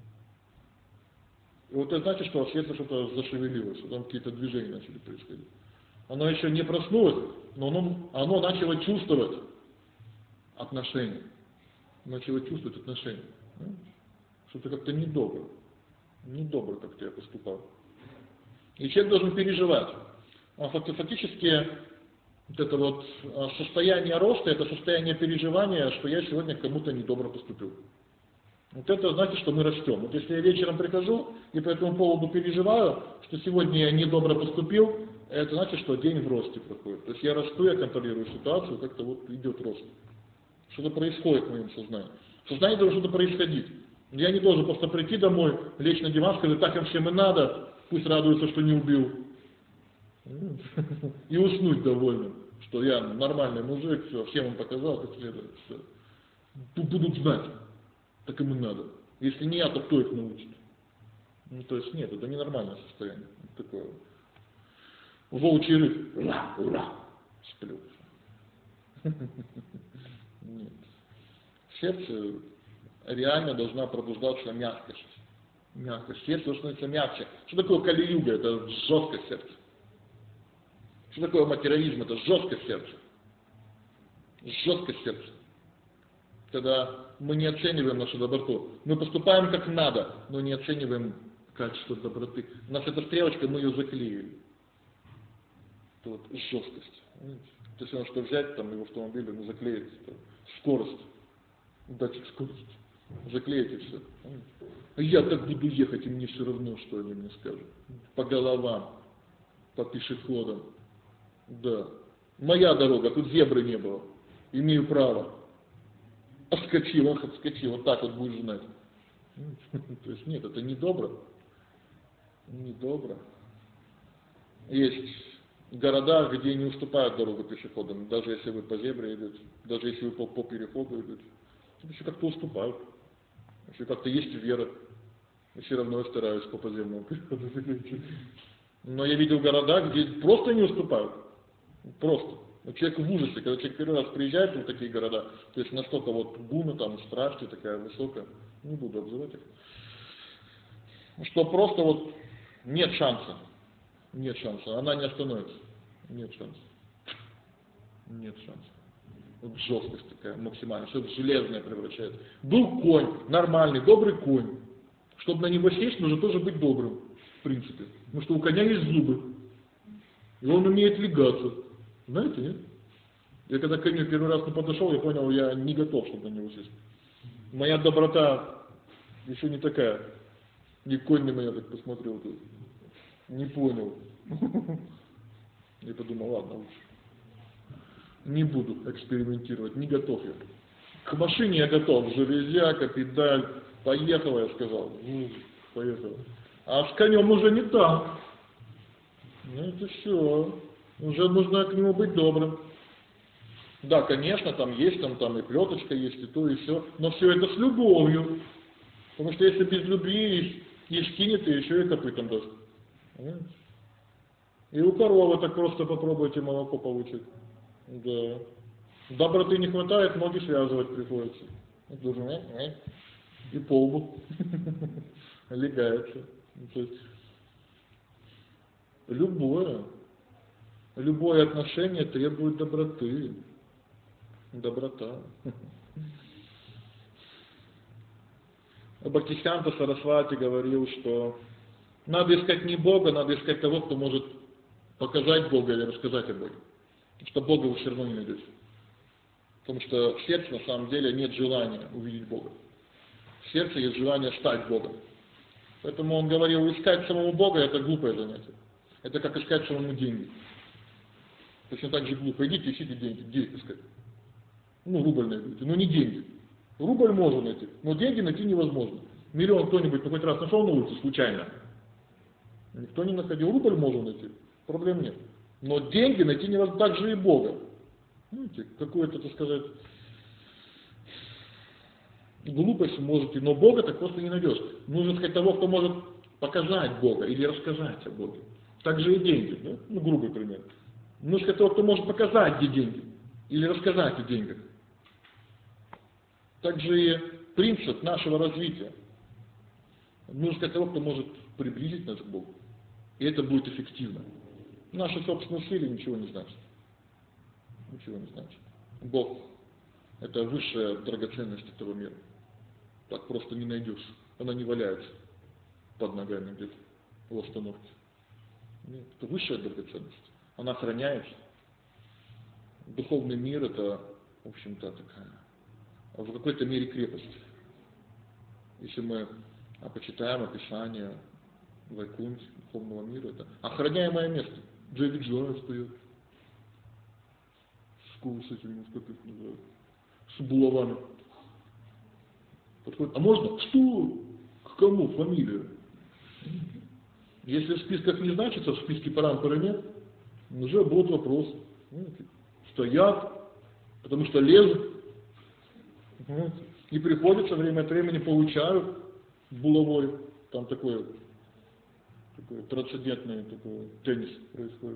И вот это значит, что в сердце что-то зашевелилось, там какие-то движения начали происходить. Оно еще не проснулось, но оно, оно начало чувствовать отношения. Начало чувствовать отношения. Что-то как-то недобро. Недобро как-то я поступал. И человек должен переживать. А фактически вот это вот состояние роста, это состояние переживания, что я сегодня кому-то недобро поступил. Вот это значит, что мы растем. Вот если я вечером прихожу и по этому поводу переживаю, что сегодня я недобро поступил, это значит, что день в росте проходит. То есть я расту, я контролирую ситуацию, как-то вот идет рост. Что-то происходит в моем сознании. В сознании должно что-то происходить. Я не должен просто прийти домой, лечь на диван, сказать, так им всем и надо, пусть радуются, что не убил. И уснуть довольным, что я нормальный мужик, все, всем им показал, как следует. Все. Будут знать, так им и надо. Если не я, то кто их научит? Ну, то есть нет, это ненормальное состояние. Такое волчий рык. Ура, ура, сплю. Нет. В сердце реально должна пробуждаться мягкость. Мягкость. Сердце должно становиться мягче. Что такое кали-юга? Это жесткое сердце. Что такое материализм? Это жесткое сердце. Жесткое сердце. Когда мы не оцениваем нашу доброту. Мы поступаем как надо, но не оцениваем качество доброты. У нас эта стрелочка, мы ее заклеили. Это вот жесткость. То есть, что взять там его автомобиль, ну, заклеить скорость, датчик скорости, заклеить и все. Я так буду ехать, и мне все равно, что они мне скажут. По головам, по пешеходам. Да. Моя дорога, тут зебры не было. Имею право. Отскочил, ах, отскочил, вот так вот будешь знать. То есть нет, это не добро. Не добро. Есть города, где не уступают дорогу пешеходам, даже если вы по зебре идете, даже если вы по, по переходу идете. Еще как-то уступают. Еще как-то есть вера. И все равно я стараюсь по подземному переходу. Но я видел города, где просто не уступают. Просто. Человек в ужасе, когда человек первый раз приезжает в такие города, то есть настолько вот буна, там страсть такая высокая, не буду обзывать их, что просто вот нет шанса. Нет шанса. Она не остановится. Нет шанса. Нет шанса. Вот жесткость такая максимальная. Что-то железное превращается. Был конь, нормальный, добрый конь. Чтобы на него сесть, нужно тоже быть добрым. В принципе. Потому что у коня есть зубы. И он умеет легаться. Знаете, нет? Я когда к коню первый раз не подошел, я понял, я не готов, чтобы на него сесть. Моя доброта еще не такая. И конь на меня так посмотрел. Не понял. Я подумал, ладно, лучше. Не буду экспериментировать, не готов я. К машине я готов, железяка, педаль, поехала, я сказал. Ну, поехала. А с конем уже не так. Ну это все. Уже нужно к нему быть добрым. Да, конечно, там есть, там, там и плеточка есть, и то, и все. Но все это с любовью. Потому что если без любви и скинет, и еще и копытом даст. И у коровы так просто попробуйте молоко получить. Да. Доброты не хватает, ноги связывать приходится. И по лбу. Легается. Ну, то есть, любое, любое отношение требует доброты. Доброта. Бхактисиданта Сарасвати говорил, что надо искать не Бога, надо искать того, кто может показать Бога или рассказать о Боге. Потому что Бога вы все равно не найдете. Потому что в сердце на самом деле нет желания увидеть Бога. В сердце есть желание стать Богом. Поэтому он говорил, искать самого Бога это глупое занятие. Это как искать самому деньги. Точно так же глупо. Идите, ищите деньги. Где их искать? Ну, рубль найдете, но не деньги. Рубль можно найти, но деньги найти невозможно. Миллион кто-нибудь хоть раз нашел на улице случайно? Никто не находил. Рубль можно найти, проблем нет. Но деньги найти невозможно, так же и Бога. Видите, какое-то, так сказать, глупость можете, но Бога так просто не найдешь. Нужно искать того, кто может показать Бога или рассказать о Боге. Так же и деньги, да? Ну, грубый пример. Нужно искать того, кто может показать, где деньги, или рассказать о деньгах. Также и принцип нашего развития. Нужно искать того, кто может приблизить нас к Богу. И это будет эффективно. Наши собственные усилия ничего не значат. Ничего не значит. Бог – это высшая драгоценность этого мира. Так просто не найдешь. Она не валяется под ногами где-то в остановке. Нет, это высшая драгоценность. Она охраняется. Духовный мир – это, в общем-то, такая, в какой-то мере крепость. Если мы почитаем описание Вайкунти, духовного мира, это охраняемое место. Джеви Джоя стоит. С этими, как их называют, с булавами. Подходит. А можно? Что? К кому? Фамилия? Если в списках не значится, в списке парампора нет, уже будут вопросы. Стоят, потому что лезут. И приходится время от времени получают булавой. Там такой, такой трансцендентный такой теннис происходит.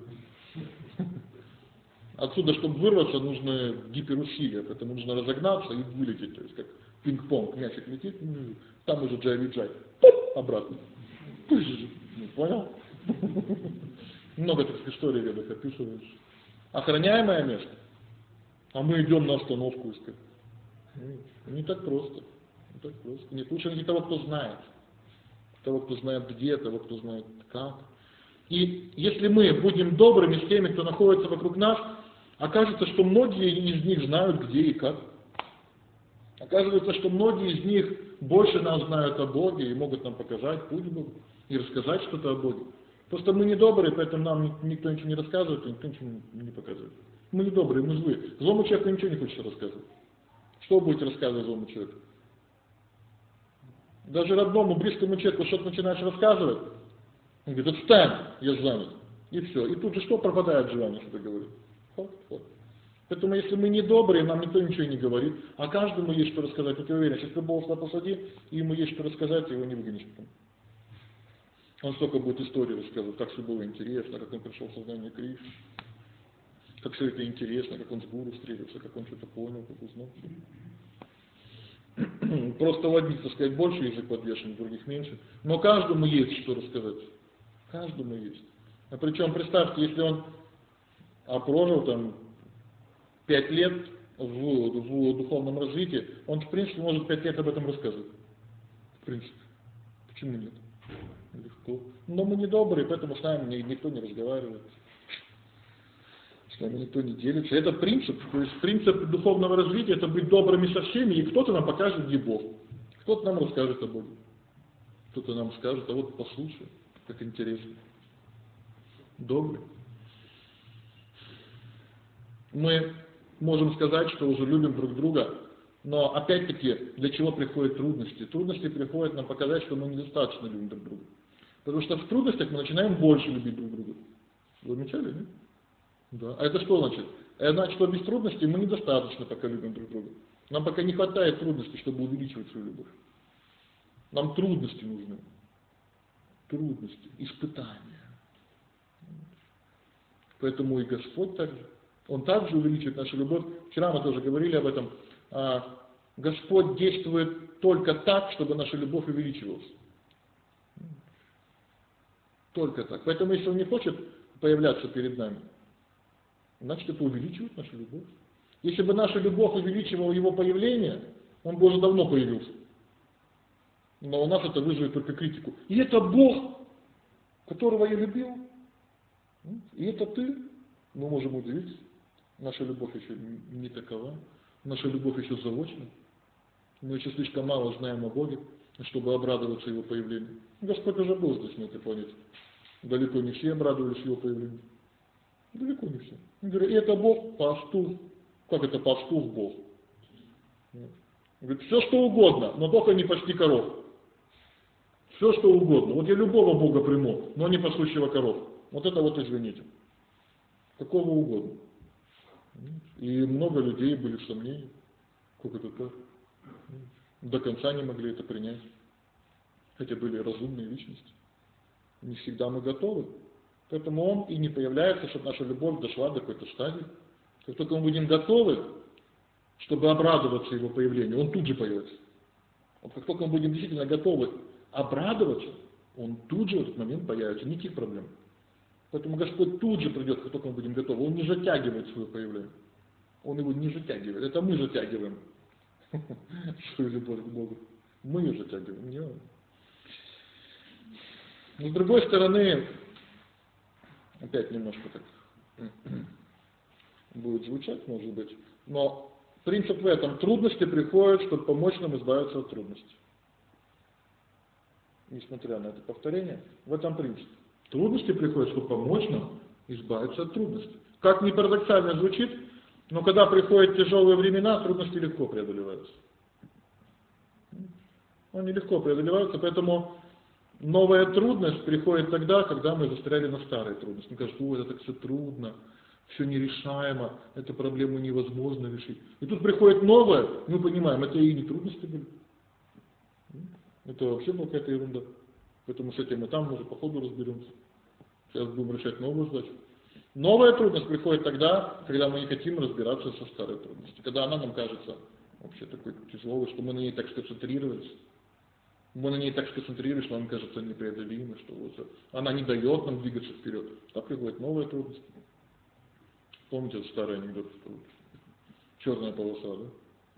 Отсюда, чтобы вырваться, нужны гиперусилия, поэтому нужно разогнаться и вылететь, то есть как пинг-понг, мячик летит, там уже джай-ви-джай, обратно. Понял? Много таких историй в ведах описываешь. Охраняемое место, а мы идем на остановку искать. Не так просто. Не так просто. Нет, лучше найти того, кто знает. Того, кто знает где, того, кто знает как. И если мы будем добрыми с теми, кто находится вокруг нас, окажется, что многие из них знают где и как. Оказывается, что многие из них больше нас знают о Боге и могут нам показать путь к Богу и рассказать что-то о Боге. Просто мы не добрые, поэтому нам никто ничего не рассказывает и никто ничего не показывает. Мы не добрые, мы злые. Злому человеку ничего не хочется рассказывать. Что вы будете рассказывать злому человеку? Даже родному, близкому человеку что-то начинаешь рассказывать, он говорит, отстань, я занят. И все. И тут же что пропадает желание что-то говорить? Вот, вот. Поэтому если мы не добрые, нам никто ничего не говорит, а каждому есть что рассказать. Вот я уверен, если любого сюда посади, и ему есть что рассказать, его не выгонишь потом. Он столько будет истории рассказывать, как все было интересно, как он пришел в сознание Кришны, как все это интересно, как он с гуру встретился, как он что-то понял, как узнал. Просто у одних, так сказать, больше язык подвешен, у других меньше. Но каждому есть что рассказать. Каждому есть. А причем, представьте, если он а прожил там пять лет в, в духовном развитии, он, в принципе, может пять лет об этом рассказывать. В принципе. Почему нет? Легко. Но мы не добрые, поэтому с нами никто не разговаривает. С нами никто не делится. Это принцип. То есть принцип духовного развития – это быть добрыми со всеми, и кто-то нам покажет, где Бог. Кто-то нам расскажет о Боге. Кто-то нам скажет, а вот послушай, как интересно. Добрый. Мы можем сказать, что уже любим друг друга, но опять-таки, для чего приходят трудности? Трудности приходят нам показать, что мы недостаточно любим друг друга. Потому что в трудностях мы начинаем больше любить друг друга. Вы замечали, нет? Да. А это что значит? Это значит, что без трудностей мы недостаточно пока любим друг друга. Нам пока не хватает трудностей, чтобы увеличивать свою любовь. Нам трудности нужны. Трудности, испытания. Поэтому и Господь также. Он также увеличивает нашу любовь. Вчера мы тоже говорили об этом. Господь действует только так, чтобы наша любовь увеличивалась. Только так. Поэтому, если Он не хочет появляться перед нами, значит, это увеличивает нашу любовь. Если бы наша любовь увеличивала Его появление, Он бы уже давно появился. Но у нас это вызовет только критику. И это Бог, которого я любил. И это ты. Мы можем удивиться. Наша любовь еще не такова. Наша любовь еще заочна. Мы еще слишком мало знаем о Боге, чтобы обрадоваться Его появлению. Господь уже был здесь, на этой планете. Далеко не все обрадовались Его появлению. Далеко не все. Он говорит, это Бог, пастух. Как это пастух Бог? Говорит, все что угодно, но только не пасти коров. Все что угодно. Вот я любого Бога приму, но не пасущего коров. Вот это вот извините. Какого угодно. И много людей были в сомнении. Как это так? До конца не могли это принять. Хотя были разумные личности. Не всегда мы готовы. Поэтому Он и не появляется, чтобы наша любовь дошла до какой-то стадии. Как только мы будем готовы, чтобы обрадоваться Его появлению, Он тут же появится. Вот как только мы будем действительно готовы обрадоваться, Он тут же в этот момент появится. Никаких проблем. Поэтому Господь тут же придет, как только мы будем готовы. Он не затягивает свое появление. Он его не затягивает. Это мы затягиваем свою любовь к Богу. Мы ее затягиваем. Не Он. Но с другой стороны, опять немножко так будет звучать, может быть, но принцип в этом. Трудности приходят, чтобы помочь нам избавиться от трудностей. Несмотря на это повторение, в этом принцип. Трудности приходят, чтобы помочь нам избавиться от трудностей. Как ни парадоксально звучит, но когда приходят тяжелые времена, трудности легко преодолеваются. Они легко преодолеваются, поэтому новая трудность приходит тогда, когда мы застряли на старой трудности. Мне кажется, ой, это так все трудно, все нерешаемо, эту проблему невозможно решить. И тут приходит новое, мы понимаем, это и не трудности были. Это вообще была какая-то ерунда. Поэтому с этим мы там уже по ходу разберемся. Сейчас будем решать новую задачу. Новая трудность приходит тогда, когда мы не хотим разбираться со старой трудностью. Когда она нам кажется вообще такой тяжелой, что мы на ней так сконцентрировались. Мы на ней так сконцентрировались, что нам кажется непреодолимой, что вот она не дает нам двигаться вперед. Так приходит новая трудность. Помните этот старый анекдот, что вот черная полоса, да?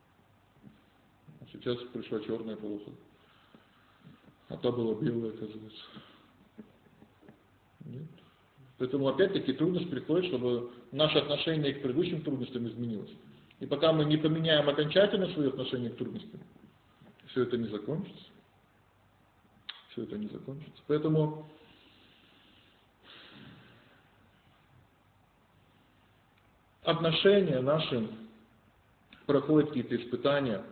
А сейчас пришла черная полоса. А та была белая, оказывается. Нет. Поэтому опять-таки трудность приходит, чтобы наше отношение к предыдущим трудностям изменилось. И пока мы не поменяем окончательно свое отношение к трудностям, все это не закончится. Все это не закончится. Поэтому отношения наши проходят какие-то испытания.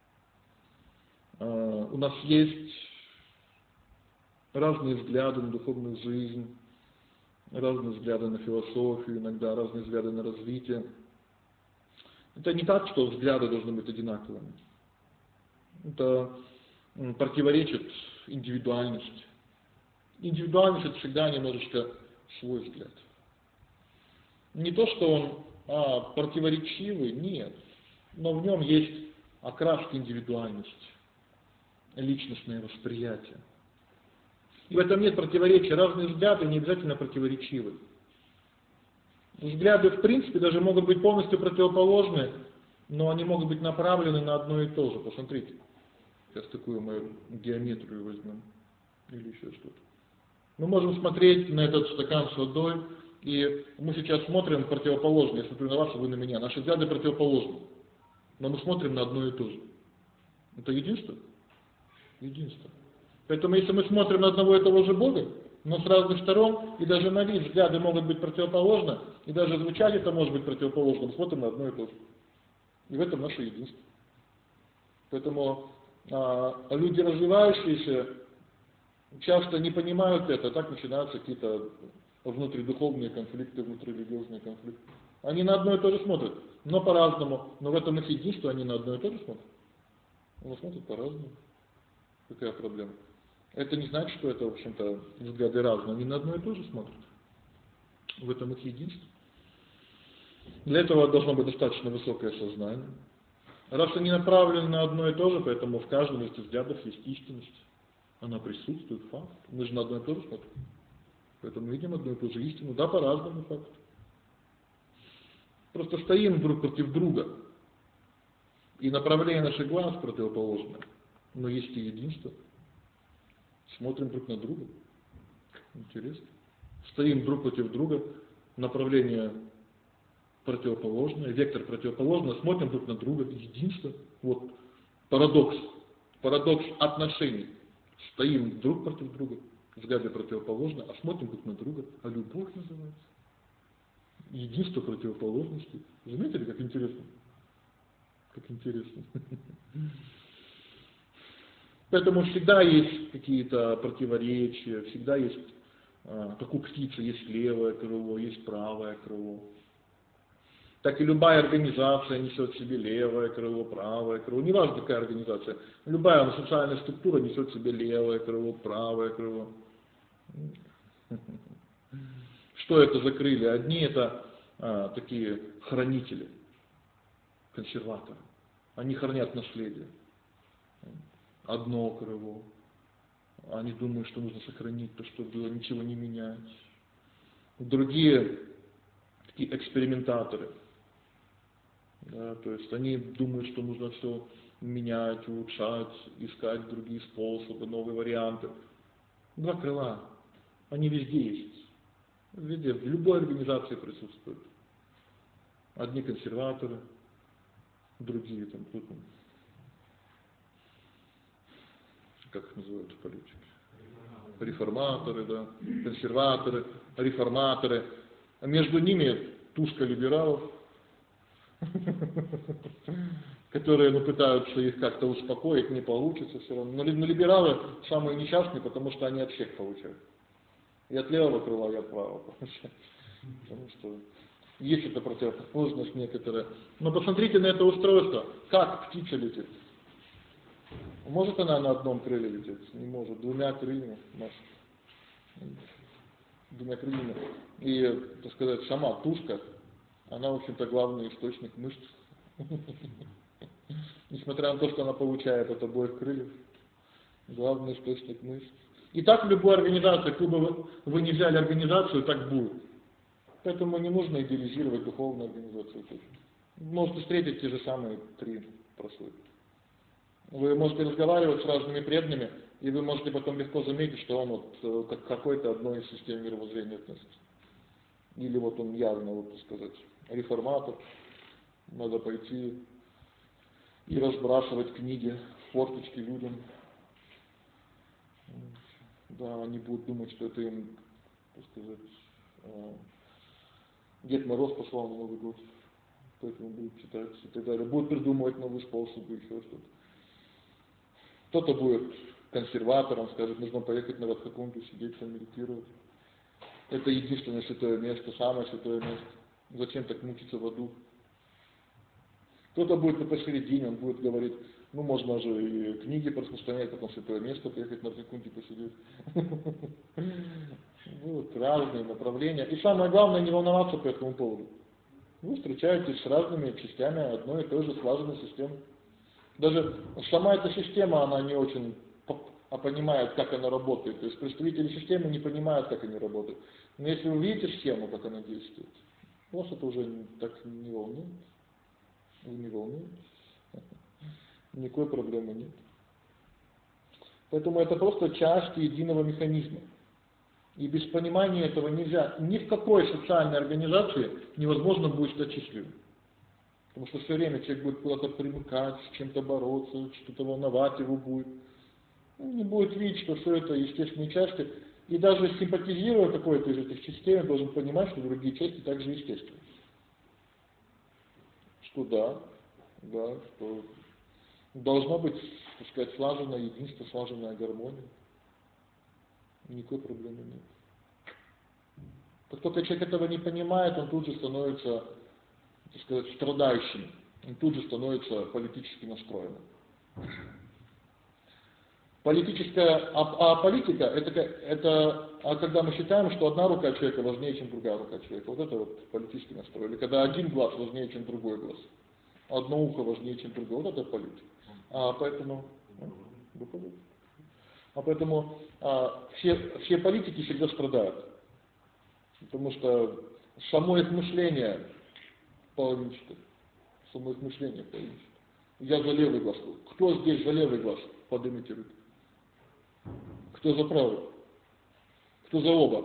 У нас есть разные взгляды на духовную жизнь, разные взгляды на философию, иногда разные взгляды на развитие. Это не так, что взгляды должны быть одинаковыми. Это противоречит индивидуальности. Индивидуальность — это всегда немножечко свой взгляд. Не то, что он а, противоречивый, нет. Но в нем есть окраска индивидуальности, личностное восприятие. И в этом нет противоречия. Разные взгляды не обязательно противоречивы. Взгляды, в принципе, даже могут быть полностью противоположны, но они могут быть направлены на одно и то же. Посмотрите. Сейчас такую мою геометрию возьмем. Или еще что-то. Мы можем смотреть на этот стакан с водой, и мы сейчас смотрим противоположно. Я смотрю на вас, а вы на меня. Наши взгляды противоположны. Но мы смотрим на одно и то же. Это единство? Единство. Поэтому если мы смотрим на одного и того же Бога, но с разных сторон, и даже на вид взгляды могут быть противоположны, и даже звучать это может быть противоположно, мы смотрим на одно и то же. И в этом наше единство. Поэтому а, люди, развивающиеся, часто не понимают это, так начинаются какие-то внутридуховные конфликты, внутрирелигиозные конфликты. Они на одно и то же смотрят, но по-разному. Но в этом их единство, они на одно и то же смотрят. Они смотрят по-разному. Какая проблема? Это не значит, что это, в общем-то, взгляды разные. Они на одно и то же смотрят. В этом их единство. Для этого должно быть достаточно высокое сознание. Раз они направлены на одно и то же, поэтому в каждом из этих взглядов есть истинность. Она присутствует, факт. Мы же на одно и то же смотрим. Поэтому видим одну и ту же истину, да, по-разному факт. Просто стоим друг против друга, и направление наших глаз противоположное, но есть и единство. Смотрим друг на друга. Интересно. Стоим друг против друга, направление противоположное, вектор противоположный, смотрим друг на друга, единство. Вот парадокс, парадокс отношений. Стоим друг против друга, взгляды противоположные, а смотрим друг на друга, а любовь называется. Единство противоположностей. Заметили, как интересно? Как интересно. Поэтому всегда есть какие-то противоречия, всегда есть, как у птицы, есть левое крыло, есть правое крыло. Так и любая организация несет в себе левое крыло, правое крыло. Неважно, какая организация. Любая социальная структура несет в себе левое крыло, правое крыло. Что это за крылья? Одни это а, такие хранители, консерваторы. Они хранят наследие. Одно крыло. Они думают, что нужно сохранить то, что было, ничего не менять. Другие такие экспериментаторы. Да, то есть они думают, что нужно все менять, улучшать, искать другие способы, новые варианты. Два крыла. Они везде есть. Везде, в любой организации присутствуют. Одни консерваторы, другие там, кто там, как их называют в политике? Реформаторы, да, консерваторы, реформаторы. А между ними тушка либералов, которые ну, пытаются их как-то успокоить, не получится все равно. Но либералы самые несчастные, потому что они от всех получают. И от левого крыла, и от правого получают. Потому что есть эта противоположность некоторая. Но посмотрите на это устройство. Как птица летит? Может она на одном крыле лететь? Не может. Двумя крыльями. Двумя крыльями. И, так сказать, сама тушка, она, в общем-то, главный источник мышц. Несмотря на то, что она получает от обоих крыльев. Главный источник мышц. И так в любой организации, как бы вы не взяли организацию, так будет. Поэтому не нужно идеализировать духовную организацию. Можете встретить те же самые три прослойки. Вы можете разговаривать с разными преданными, и вы можете потом легко заметить, что он вот как какой-то одной из систем мировоззрения относится. Или вот он явно, вот так сказать, реформатор. Надо пойти и разбрасывать книги, форточки людям. Да, они будут думать, что это им, так сказать, Дед Мороз послал на Новый год, поэтому будут читать и так далее. Будут придумывать новые способы, еще что-то. Кто-то будет консерватором, скажет, нужно поехать на Радхакунду, сидеть, медитировать. Это единственное святое место, самое святое место. Зачем так мучиться в аду? Кто-то будет посередине, он будет говорить, ну, можно же и книги распространять, потом святое место, приехать на Радхакунде посидеть. Вот, разные направления. И самое главное, не волноваться по этому поводу. Вы встречаетесь с разными частями одной и той же слаженной системы. Даже сама эта система, она не очень понимает, как она работает. То есть представители системы не понимают, как они работают. Но если вы видите схему, как она действует, вас это уже так не волнует. Вы не волнуетесь. Никакой проблемы нет. Поэтому это просто часть единого механизма. И без понимания этого нельзя. Ни в какой социальной организации невозможно будет стать счастливым. Потому что все время человек будет куда-то примыкать, с чем-то бороться, что-то волновать его будет. Он не будет видеть, что все это естественные части. И даже симпатизируя какой-то из этих частей, он должен понимать, что другие части также естественны. Что да, да, что должно быть, так сказать, слаженное единство, слаженная гармония. Никакой проблемы нет. Как только человек этого не понимает, он тут же становится, так сказать, страдающим. Он тут же становится политически настроенным. Политическая, а, а политика, это, это а когда мы считаем, что одна рука человека важнее, чем другая рука человека. Вот это вот политический настрой. Или когда один глаз важнее, чем другой глаз. Одно ухо важнее, чем другое. Вот это политика. А поэтому... А поэтому а, все, все политики всегда страдают. Потому что само их мышление полничто. Само их мышление полничто. Я за левый глаз. Кто здесь за левый глаз? Поднимите руки. Кто за правый? Кто за оба?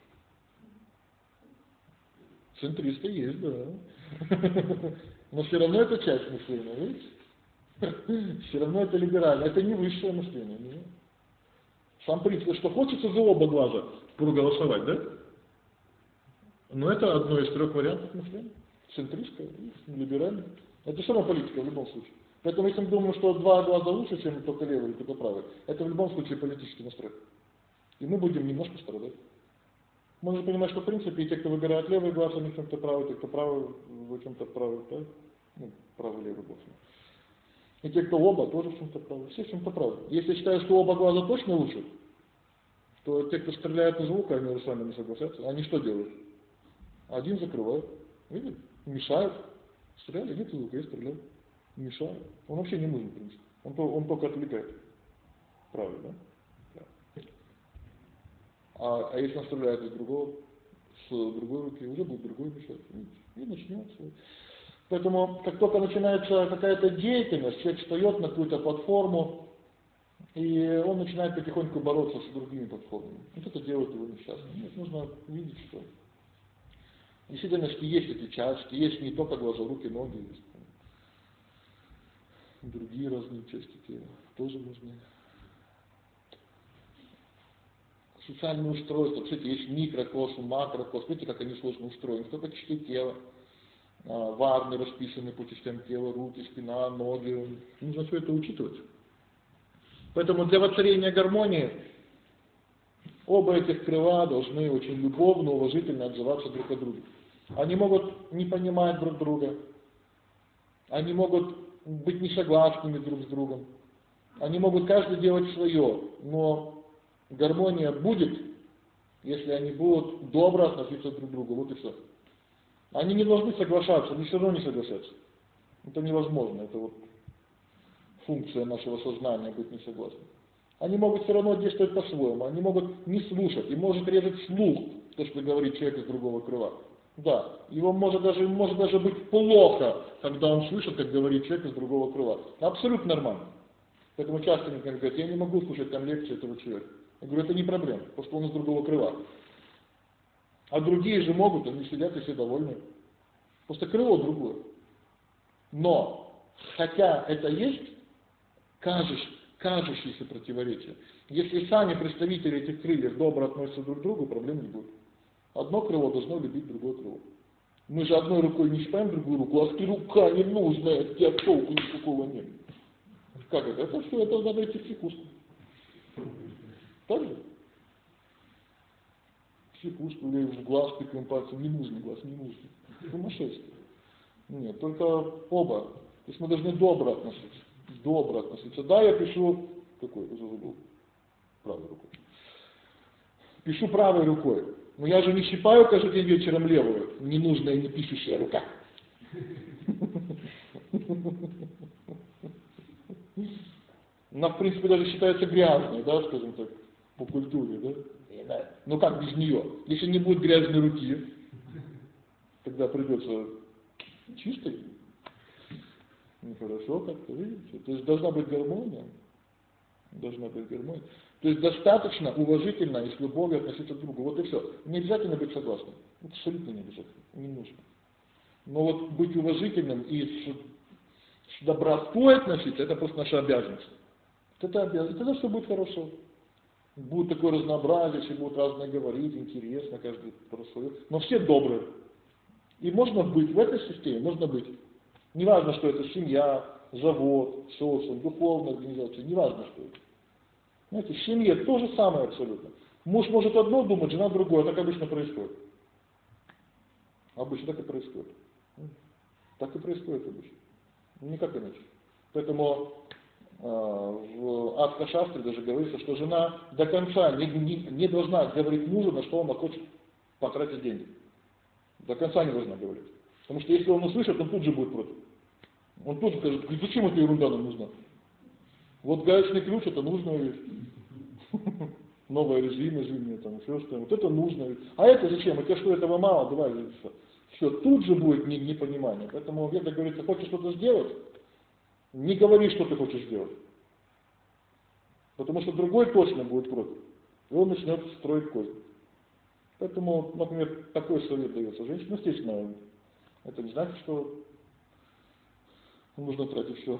Центристы есть, да. Но все равно это часть мышления, видите? Все равно это либерально. Это не высшее мышление. Нет. Сам принцип, что хочется за оба глаза проголосовать, да? Но это одно из трех вариантов мышления. Центристское, либеральное. Это все равно политика в любом случае. Поэтому если мы думаем, что два глаза лучше, чем только левый или только правый, это в любом случае политический настрой. И мы будем немножко страдать. Можно понимать, что в принципе и те, кто выбирает левый глаз, они в чем-то правы, те, кто правый, в чем-то правы, да? Ну, правый-левый глаз. И те, кто оба, тоже в чем-то правы. Все в чем-то правы. Если я считаю, что оба глаза точно лучше, то те, кто стреляет из лука, они уже с вами не согласятся. Они что делают? Один закрывает. Видите? Мешают. Стреляли, нет из лука, я стреляю. Мешают. Он вообще не нужен, в принципе. Он, он только отвлекает. Правильно, да? А, а если он стреляет из другого, с другой руки, уже будет другой мешать. И начнется. Поэтому, как только начинается какая-то деятельность, человек встает на какую-то платформу, и он начинает потихоньку бороться с другими платформами. Вот это делает его несчастным. Нет, нужно видеть, что действительно, что есть эти части, есть не только глаза, руки, ноги, есть другие разные части тела, тоже нужны. Социальные устройства, кстати, есть микрокосм, макрокосм, видите, как они сложно устроены, только части тела, варны расписаны по частям тела, руки, спина, ноги, нужно все это учитывать. Поэтому для воцарения гармонии оба этих крыла должны очень любовно, уважительно отзываться друг о друге. Они могут не понимать друг друга, они могут быть несогласными друг с другом, они могут каждый делать свое, но гармония будет, если они будут добро относиться друг к другу, вот и все. Они не должны соглашаться, они все равно не согласятся. Это невозможно, это вот функция нашего сознания быть не согласным. Они могут все равно действовать по-своему, они могут не слушать, и может резать слух, то, что говорит человек из другого крыла. Да, его может даже, может даже быть плохо, когда он слышит, как говорит человек из другого крыла. Абсолютно нормально. Поэтому часто мне говорят, я не могу слушать там лекции этого человека. Я говорю, это не проблема, потому что он из другого крыла. А другие же могут, они сидят и все довольны. Просто крыло другое. Но, хотя это есть кажущ, кажущиеся противоречия, если сами представители этих крыльев добро относятся друг к другу, проблем не будет. Одно крыло должно любить другое крыло. Мы же одной рукой не считаем другую руку, а ты рука не нужная, у тебя толку никакого нет. Как это? Это все, это надо идти в психушку. Так же? Психушку или в глаз тыкаем пальцем, не нужный глаз, не нужный. Сумасшествие. Нет, только оба. То есть мы должны добро относиться. Добро относиться. Да, я пишу, какой, уже забыл, правой рукой. Пишу правой рукой. Но я же не щипаю каждый день вечером левую. Ненужная, не пишущая рука. Она, в принципе, даже считается грязной, да, скажем так, по культуре, да? Но как без нее? Если не будет грязной руки, тогда придется чистой. Нехорошо как-то, видите? То есть должна быть гармония. Должна быть гармония. То есть достаточно уважительно и с любовью относиться к другу. Вот и все. Не обязательно быть согласным. Абсолютно не обязательно. Не нужно. Но вот быть уважительным и с, с добротой относиться, это просто наша обязанность. Это обязанность. Тогда все будет хорошо. Будет такое разнообразие, все будут разные говорить, интересно, каждый про свое. Но все добрые. И можно быть в этой системе, можно быть. Неважно, что это семья, завод, социум, духовная организация, неважно, что это. Знаете, в семье то же самое абсолютно. Муж может одно думать, жена другое, так обычно происходит. Обычно так и происходит. Так и происходит обычно. Никак иначе. Поэтому э, в Астха-шастре даже говорится, что жена до конца не, не, не должна говорить мужу, на что он хочет потратить деньги. До конца не должна говорить. Потому что если он услышит, он тут же будет против. Он тут же скажет, зачем эта ерунда нам нужна? Вот гаечный ключ — это нужная вещь. новая резина зимняя, там еще что-то. Вот это нужно. А это зачем? А тебе что, этого мало? Давай, все. Все, тут же будет непонимание. Поэтому Веда говорит, ты хочешь что-то сделать? Не говори, что ты хочешь сделать. Потому что другой точно будет против. И он начнет строить козни. Поэтому, например, такой совет дается женщине. Ну, естественно, это не значит, что нужно тратить все.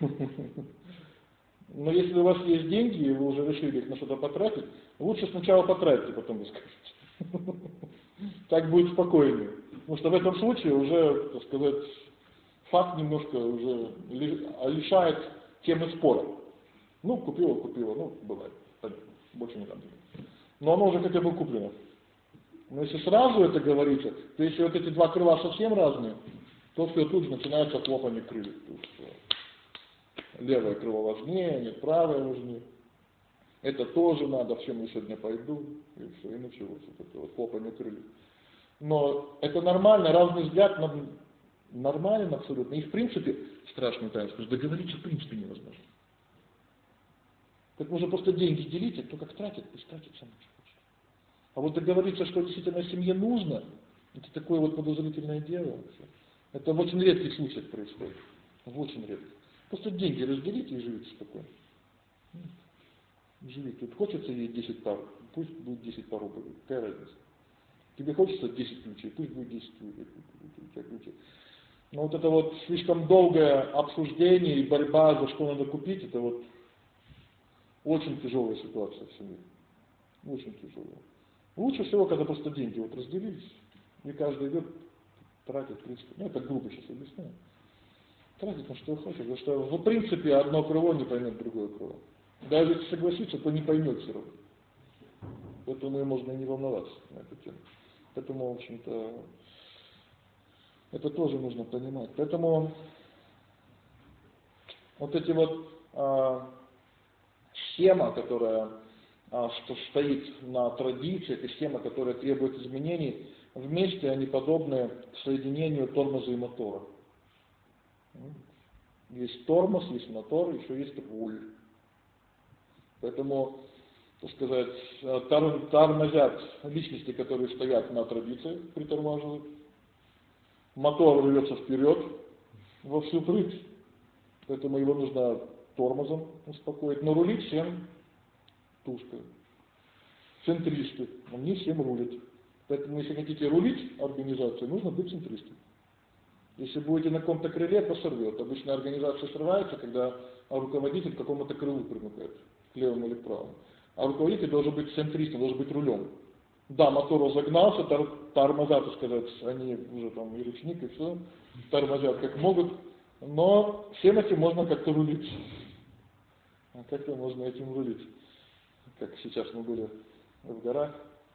Но если у вас есть деньги, и вы уже решили их на что-то потратить, лучше сначала потратите, потом расскажете. Так будет спокойнее. Потому что в этом случае уже, так сказать, факт немножко уже лишает темы спора. Ну, купила, купила, ну, бывает. Больше не надо. Но оно уже хотя бы куплено. Но если сразу это говорится, то если вот эти два крыла совсем разные, то все тут же начинается хлопанье крыльев. Левое крыло важнее, нет, правое важнее. Это тоже надо, всем я сегодня пойду. И все, и началось вот это вот хлопанье крыльев. Но это нормально, разный взгляд, нормален абсолютно. И в принципе, страшный таинство, потому что договориться в принципе невозможно. Так можно просто деньги делить, а кто как тратит, пусть тратит сам, что хочет. А вот договориться, что действительно семье нужно, это такое вот подозрительное дело. Это в очень редких случаях происходит. В очень редких. Просто деньги разделите и живите спокойно. Живите. Тут хочется ей десять пар, пусть будет десять пар обуви. Какая разница? Тебе хочется десять ключей, пусть будет десять ключей. Но вот это вот слишком долгое обсуждение и борьба, за что надо купить, это вот очень тяжелая ситуация в семье. Очень тяжелая. Лучше всего, когда просто деньги вот разделились, и каждый идет, тратит, в принципе. Ну, это грубо сейчас объясняю. Тратить на что хочет, потому что в принципе одно крыло не поймет другое крыло. Даже если согласиться, то не поймет все равно. Поэтому и можно и не волноваться на эту тему. Поэтому, в общем-то, это тоже нужно понимать. Поэтому вот эти вот а, схема, которая а, что стоит на традициях, и схема, которая требует изменений, вместе они подобны соединению тормоза и мотора. Есть тормоз, есть мотор, еще есть руль. Поэтому, так сказать, тор- тормозят личности, которые стоят на традиции, притормаживают. Мотор рвется вперед во всю прыть. Поэтому его нужно тормозом успокоить. Но рулить всем тушкой. Центристы. Они всем рулят. Поэтому, если хотите рулить организацию, нужно быть центристом. Если будете на каком-то крыле, то сорвет. Обычно организация срывается, когда руководитель к какому-то крылу примыкает, к левому или к правому. А руководитель должен быть центристом, должен быть рулем. Да, мотор разогнался, тор тормоза, так сказать, они уже там и ручник, и все, тормозят как могут, но всем этим можно как-то рулить. А как-то можно этим рулить. Как сейчас мы были в горах,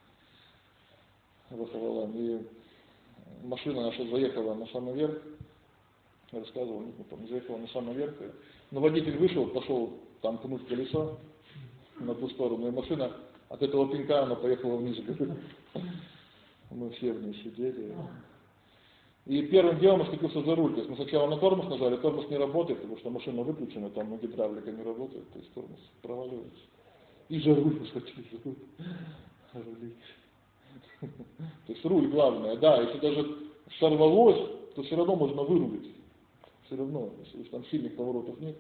в Ахавалане, и машина наша заехала на самый верх, я рассказывал, не помню, заехала на самый верх, но водитель вышел, пошел там пнуть колесо на ту сторону, и машина от этого пинка она поехала вниз. Мы все в ней сидели. И первым делом я схватился за руль. То есть мы сначала на тормоз нажали, тормоз не работает, потому что машина выключена, там гидравлика не работает, то есть тормоз проваливается. И за руль мы схватились, за руль. Рулить. То есть руль главное, да, если даже сорвалось, то все равно можно вырулить. Все равно, если там сильных поворотов нет,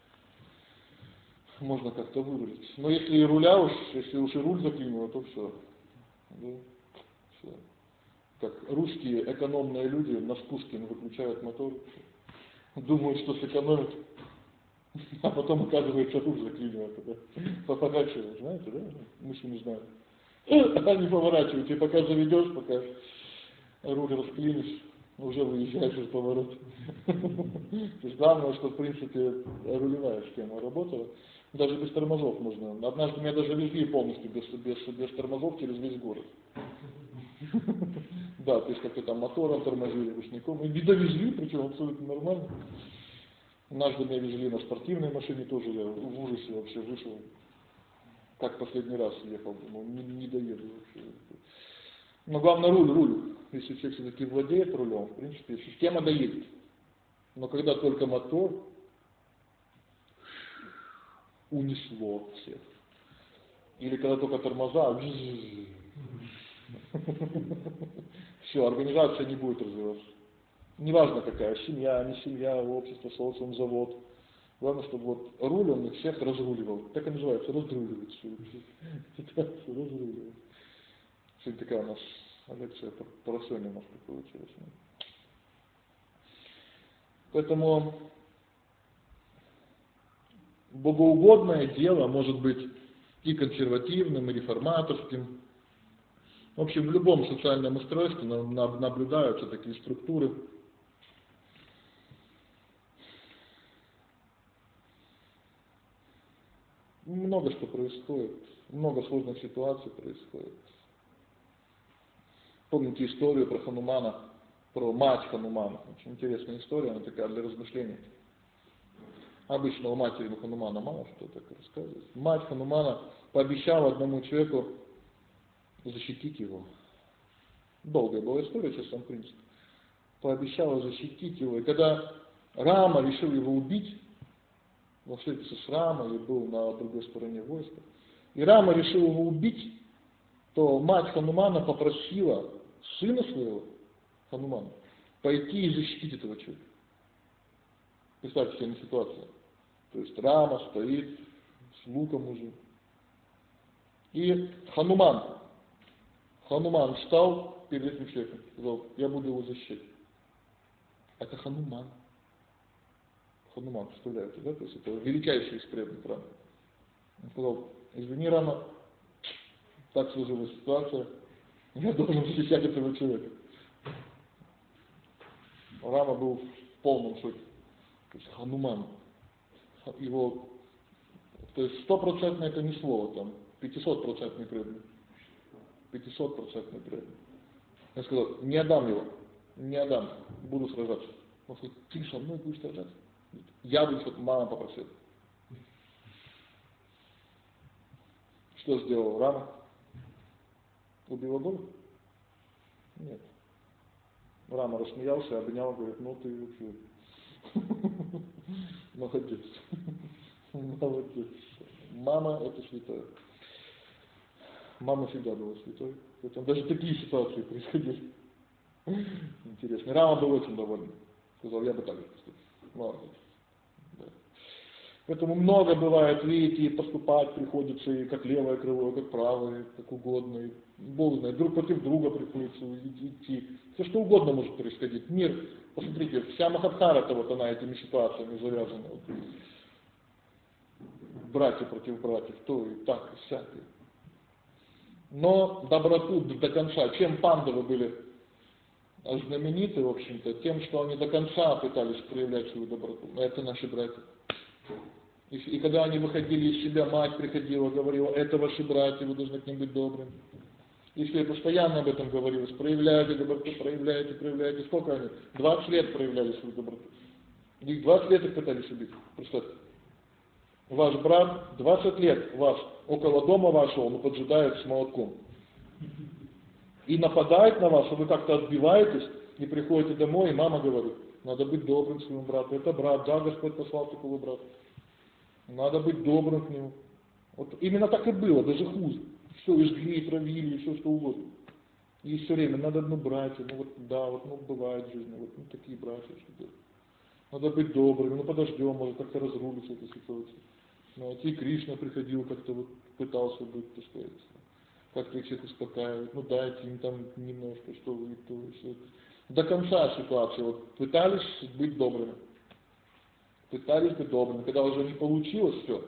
можно как-то вырулить. Но если и руля уж, если уж и руль заклинило, то все. Да, все. Как русские экономные люди на спуске выключают мотор, думают, что сэкономят, а потом оказывается руль заклинило. Поворачиваешь, знаете, да? Мужчины знают. А не поворачивайте, и пока заведешь, пока руль расклинишь, уже выезжаешь из поворота. То есть главное, что в принципе рулевая схема работала. Даже без тормозов можно. Однажды меня даже везли полностью без, без, без тормозов через весь город. Да, то есть как-то там мотором тормозили, ручником. И не довезли, причем абсолютно нормально. Однажды меня везли на спортивной машине, тоже я в ужасе вообще вышел. Как последний раз ехал, думал, не, не доеду вообще. Но главное руль, руль. Если человек все-таки владеет рулем, в принципе, система доедет. Но когда только мотор, унесло всех. Или когда только тормоза, все, организация не будет развиваться. Неважно какая, семья, не семья, общество, социум, завод. Главное, чтобы вот руль он их всех разруливал. Так и называется, разруливать все. Разруливать. Сегодня такая у нас лекция про все немножко получилась. Поэтому богоугодное дело может быть и консервативным, и реформаторским. В общем, в любом социальном устройстве наблюдаются такие структуры. Много что происходит, много сложных ситуаций происходит. Помните историю про Ханумана, про мать Ханумана. Очень интересная история, она такая для размышлений. Обычно у матери Ханумана мало что так рассказывать. Мать Ханумана пообещала одному человеку защитить его. Долгая была история, сейчас сам принцип. Пообещала защитить его. И когда Рама решил его убить, он встретился с Рамой и был на другой стороне войска, и Рама решил его убить, то мать Ханумана попросила сына своего, Ханумана, пойти и защитить этого человека. Представьте себе на ситуацию. То есть Рама стоит с луком уже. И Хануман, Хануман встал перед этим человеком, сказал, я буду его защищать. Это Хануман. Хануман, представляете, да? То есть это величайший из преданных Рама. Он сказал, извини, Рама, так сложилась ситуация, я должен защищать этого человека. Рама был в полном шоке. То есть Хануман, его, то есть стопроцентно это не слово, там, пятисотпроцентный преданный. Пятисотпроцентный преданный. Я сказал, не отдам его, не отдам, буду сражаться. Он сказал, ты со мной будешь сражаться? Я буду, что мама попросила. Что сделал Рама? Убил Бога? Нет. Рама рассмеялся, обнял, говорит, ну ты вообще молодец. Молодец. Мама это святая. Мама всегда была святой. Поэтому даже такие ситуации происходили. Интересно. Рама был очень доволен. Сказал, я бы так же поступил. Молодец. Да. Поэтому много бывает, видите, поступать приходится и как левое крыло, и как правое, как угодно. И Бог знает, друг против друга приходится идти. Все что угодно может происходить. Мир, посмотрите, вся Махабхарата, вот она этими ситуациями завязана. Вот. Братья против братьев, то и так, и всякое. Но доброту до конца, чем пандавы были знамениты, в общем-то, тем, что они до конца пытались проявлять свою доброту. Это наши братья. И, и когда они выходили из себя, мать приходила, говорила, это ваши братья, вы должны к ним быть добрыми. Если я постоянно об этом говорилось, проявляйте доброту, проявляйте, проявляйте. Сколько они? двадцать лет проявляли свою доброту. И двадцать лет их пытались убить. Представьте. Ваш брат двадцать лет вас около дома вашего, он поджидает с молотком. И нападает на вас, а вы как-то отбиваетесь, и приходите домой, и мама говорит, надо быть добрым своему брату. Это брат, да, Господь послал такого брата. Надо быть добрым к нему. Вот именно так и было, даже хуже. Все, и жгли, и травили, и все что угодно. И все время, надо, ну, братья, ну вот, да, вот, ну, бывает в жизни, вот, ну, такие братья, что делать. Надо быть добрым, ну, подождем, может, как-то разрулится эта ситуация. Ну, вот и Кришна приходил, как-то вот пытался быть, так сказать, как-то их всех успокаивать, ну, дайте им там немножко, что вы, то, все это. До конца ситуации, вот, пытались быть добрыми. Пытались быть добрыми. Когда уже не получилось, все.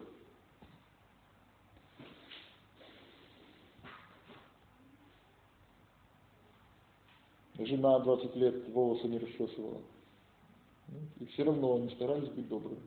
Жена двадцать лет волосы не расчесывала. И все равно они старались быть добрыми.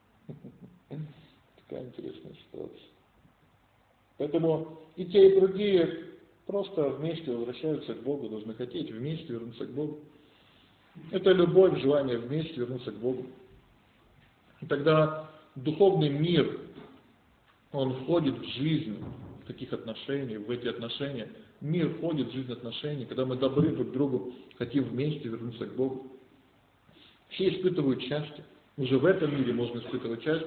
Такая интересная ситуация. Поэтому и те, и другие просто вместе возвращаются к Богу, должны хотеть вместе вернуться к Богу. Это любовь, желание вместе вернуться к Богу. И тогда духовный мир, он входит в жизнь таких отношений, в эти отношения. Мир входит в жизнь отношений, когда мы добры друг к другу, хотим вместе вернуться к Богу. Все испытывают счастье. Уже в этом мире можно испытывать счастье,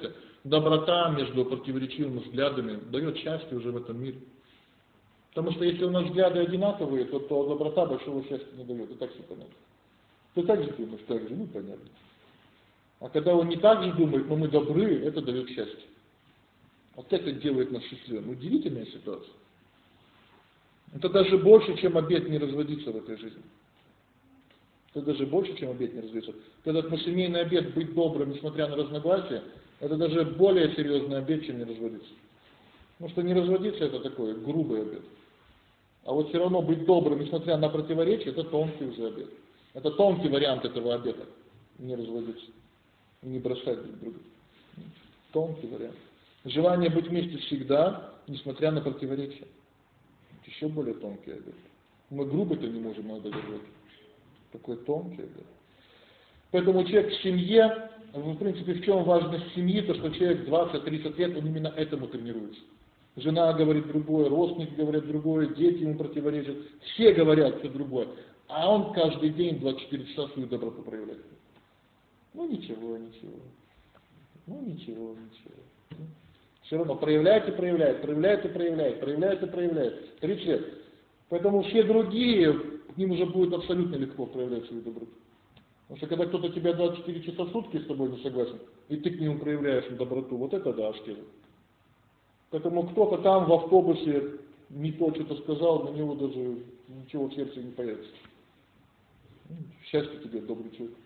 Доброта между противоречивыми взглядами дает счастье уже в этом мире. Потому что если у нас взгляды одинаковые, то, то доброта большого счастья не дает. И так все понятно. Ты так же думаешь, так же, ну понятно. А когда он не так же думает, но мы добры, это дает счастье. Вот это делает нас счастливым. Удивительная ситуация. Это даже больше, чем обет не разводиться в этой жизни. Это даже больше, чем обет не разводиться. Этот наш семейный обет быть добрым, несмотря на разногласия, это даже более серьезный обет, чем не разводиться. Потому что не разводиться это такой грубый обет. А вот все равно быть добрым, несмотря на противоречия, это тонкий уже обет. Это тонкий вариант этого обета. Не разводиться. Не бросать друг друга. Тонкий вариант. Желание быть вместе всегда, несмотря на противоречия. Это еще более тонкий обет. Мы грубо-то не можем надо держать. Такой тонкий обет. Поэтому человек в семье, в принципе, в чем важность семьи, то что человек двадцать-тридцать лет, он именно этому тренируется. Жена говорит другое, родственники говорят другое, дети ему противоречат, все говорят все другое. А он каждый день двадцать четыре часа свою доброту проявляет. Ну ничего, ничего. Ну ничего, ничего. Все равно проявляет и проявляет, проявляет и проявляет, проявляет и проявляет. тридцать лет. Поэтому все другие, к ним уже будет абсолютно легко проявлять свою доброту. Потому что когда кто-то тебя двадцать четыре часа в сутки с тобой не согласен, и ты к нему проявляешь доброту, вот это да, аскеза. Поэтому кто-то там в автобусе не то что-то сказал, на него даже ничего в сердце не появится. Счастье тебе, добрый человек.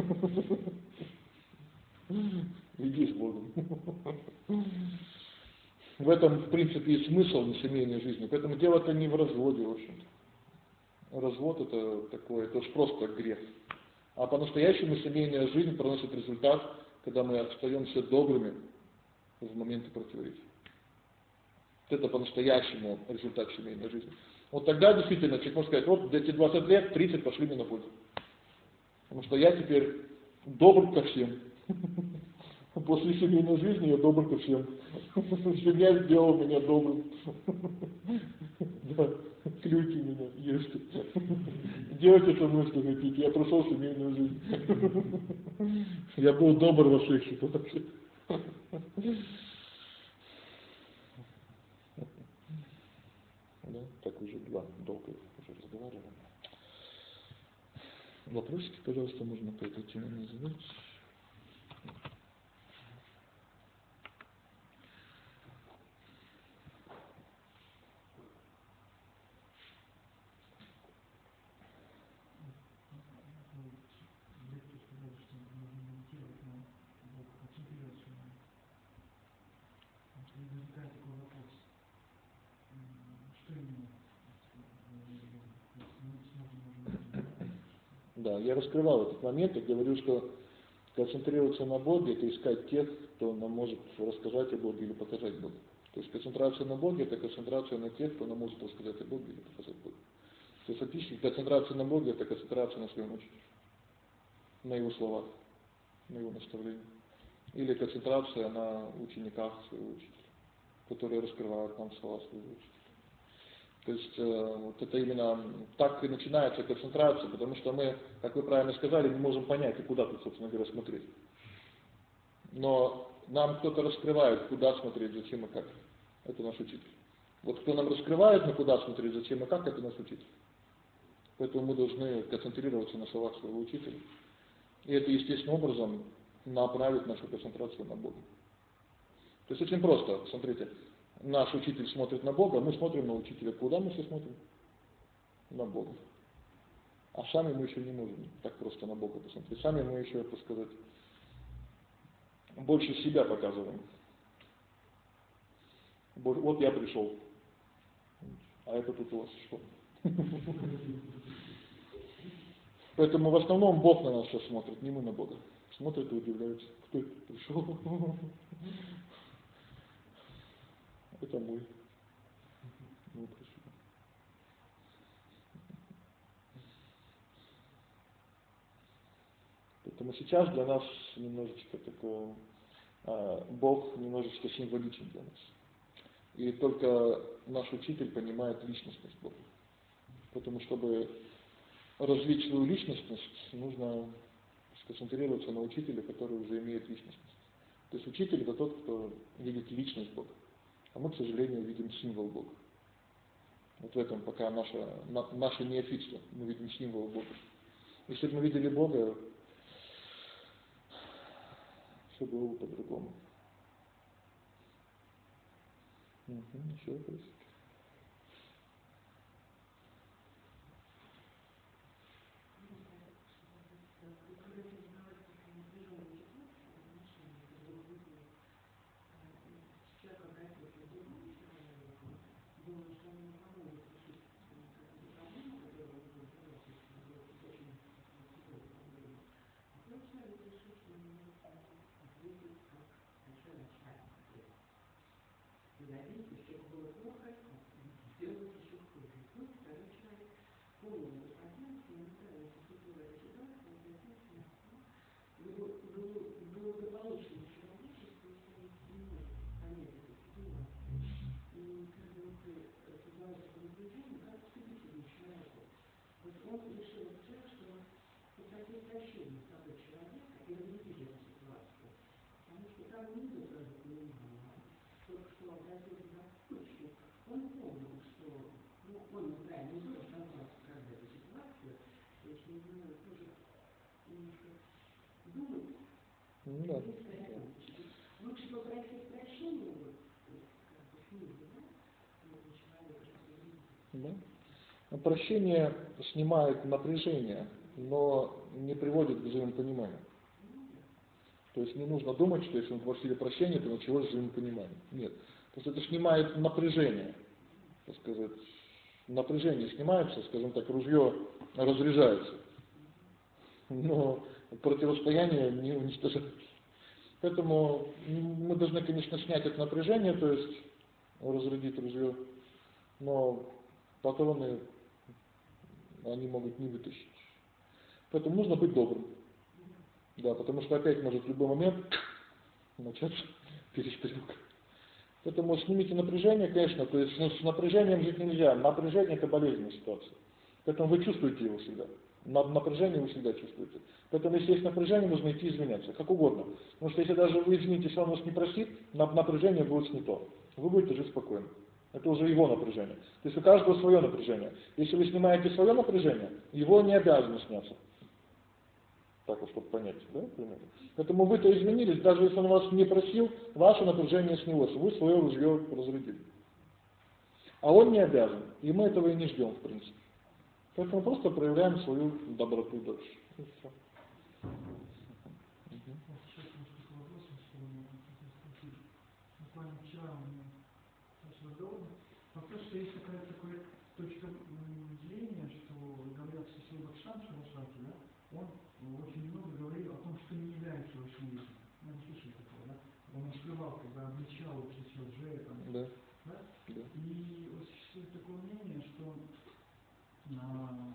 Иди с Богом. В этом, в принципе, и смысл на семейной жизни. Поэтому дело-то не в разводе, в общем-то. Развод это такое, это уж просто грех. А по-настоящему семейная жизнь приносит результат, когда мы остаемся добрыми в моменты противоречия. Вот это по-настоящему результат семейной жизни. Вот тогда действительно человек может сказать, вот эти двадцать лет, тридцать пошли мне на пользу. Потому что я теперь добр ко всем. После семейной жизни я добр ко всем. Семья сделала меня добрым. Да, клюйте меня, ешьте. Делайте со мной, что хотите. Я прошел семейную жизнь. Я был добр во всех ситуациях. Да, так уже два долго уже разговаривали. Вопросики, пожалуйста, можно по этой теме задать. Да, я раскрывал этот момент и говорю, что концентрироваться на Боге – это искать тех, кто нам может рассказать о Боге или показать Бога. То есть концентрация на Боге – это концентрация на тех, кто нам может рассказать о Боге или показать Бога. То есть фактически концентрация на Боге – это концентрация на своем учителе, на его словах, на его наставлениях. Или концентрация на учениках своего учителя, которые раскрывают нам слова своего учителя. То есть э, вот это именно так и начинается концентрация, потому что мы, как вы правильно сказали, не можем понять, и куда тут, собственно говоря, смотреть. Но нам кто-то раскрывает, куда смотреть, зачем и как. Это наш учитель. Вот кто нам раскрывает, на куда смотреть, зачем и как, это наш учитель. Поэтому мы должны концентрироваться на словах своего учителя. И это естественным образом направит нашу концентрацию на Бога. То есть очень просто, смотрите. Наш учитель смотрит на Бога, мы смотрим на учителя. Куда мы все смотрим? На Бога. А сами мы еще не можем так просто на Бога посмотреть. Сами мы еще, так сказать, больше себя показываем. Вот я пришел. А это тут у вас что? Поэтому в основном Бог на нас сейчас смотрит, не мы на Бога. Смотрит и удивляется. Кто это пришел? Это мой. Ну, красиво. Поэтому сейчас для нас немножечко такое, а, Бог немножечко символичен для нас. И только наш учитель понимает личностность Бога. Потому чтобы развить свою личностность, нужно сконцентрироваться на учителе, который уже имеет личностность. То есть учитель это тот, кто видит личность Бога. А мы, к сожалению, видим символ Бога. Вот в этом пока наше, на, наше неофитство. Мы видим символ Бога. Если бы мы видели Бога, все было бы по-другому. Угу, еще вопрос. Ну, да. Лучше попросить прощения, да. Прощение снимает напряжение, но не приводит к взаимопониманию. То есть не нужно думать, что если мы попросили прощения, то началось взаимопонимание. Нет. Потому что это снимает напряжение. Так сказать, напряжение снимается, скажем так, ружье разряжается. Но противостояние не уничтожается. Поэтому мы должны, конечно, снять это напряжение, то есть разрядить ружье, но патроны они могут не вытащить. Поэтому нужно быть добрым. Да, потому что опять может в любой момент начаться перестрелка. Поэтому снимите напряжение, конечно, то есть ну, с напряжением жить нельзя. Напряжение это болезненная ситуация. Поэтому вы чувствуете его всегда. Напряжение вы всегда чувствуете. Поэтому если есть напряжение, нужно идти извиняться, как угодно. Потому что если даже вы извинитесь, он вас не простит, напряжение будет снято. Вы будете жить спокойно. Это уже его напряжение. То есть у каждого свое напряжение. Если вы снимаете свое напряжение, его не обязано сняться. Так вот, чтобы понять, да, примерно. Поэтому вы-то извинились, даже если он вас не просил, ваше напряжение снялось, вы свое ружье разрядили. А он не обязан, и мы этого и не ждем, в принципе. Поэтому просто проявляем свою доброту дальше. И все. Буквально вчера у меня разговор. Вопрос, что есть такая, такая точка зрения, что говорят, что Сила Бхакшан Шарасвати, да, он очень много говорил о том, что не является высшим личным. Ну, вы слышали такого, да? Он скрывал, когда обличал учителя Джея, там, Да. Да? Да. И вот существует такое мнение, что а,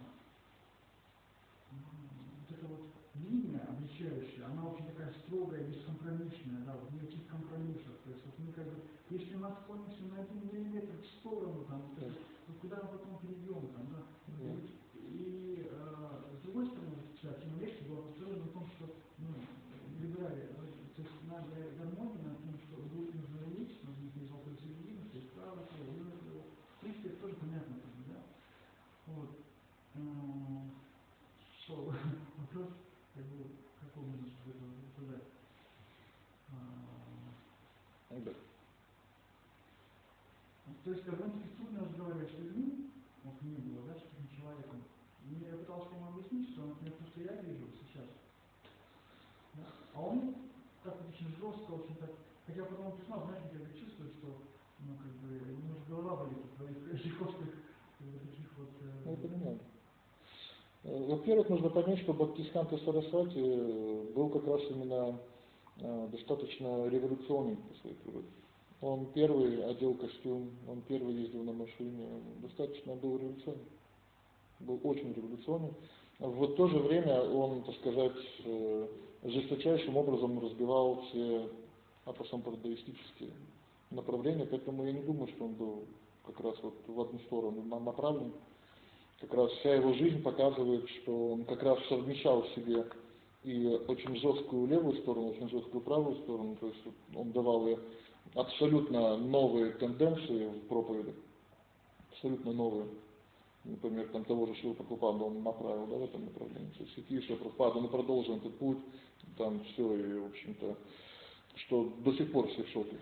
вот эта вот линия обличающая, она очень такая строгая, бескомпромиссная, да, вот никаких компромиссов. То есть вот мы как бы, если мы отклонимся на один миллиметр в сторону, там, вот это, вот куда мы потом перейдем, там, да. Да. И а, с другой стороны, кстати, тема лекции была построена на том, что, ну, либерали, то есть на гармонии, на том, что будет нужно религия, нужно не золотой середины, то есть право, то есть, в принципе, это тоже понятно, да. Вот. Что, вопрос, как бы, какого можно задать? Да. То есть, довольно-таки трудно разговаривать с людьми, вот мне было, да, с таким человеком. Мне я пытался ему объяснить, что, например, то, что я вижу сейчас, да? А он так вот очень жестко, очень так, хотя потом он признал, знаешь, я чувствую, что, ну, как бы, немножко голова болит от твоих жестких, таких вот... Я понимаю. Во-первых, нужно понять, что Бхактисиддханта Сарасвати был как раз именно достаточно революционный по своей природе. Он первый одел костюм, он первый ездил на машине, он достаточно был революционный, был очень революционный. В то же время он, так сказать, жесточайшим образом разбивал все апосампрадаистические направления, поэтому я не думаю, что он был как раз вот в одну сторону направлен. Как раз вся его жизнь показывает, что он как раз совмещал в себе и очень жесткую левую сторону, очень жесткую правую сторону, то есть он давал ей абсолютно новые тенденции в проповеди, абсолютно новые. Например, там того же Шрила Прабхупада он направил, да, в этом направлении. То есть и Шрила Прабхупада, он продолжил этот путь, там все, и, в общем-то, что до сих пор все в шоке.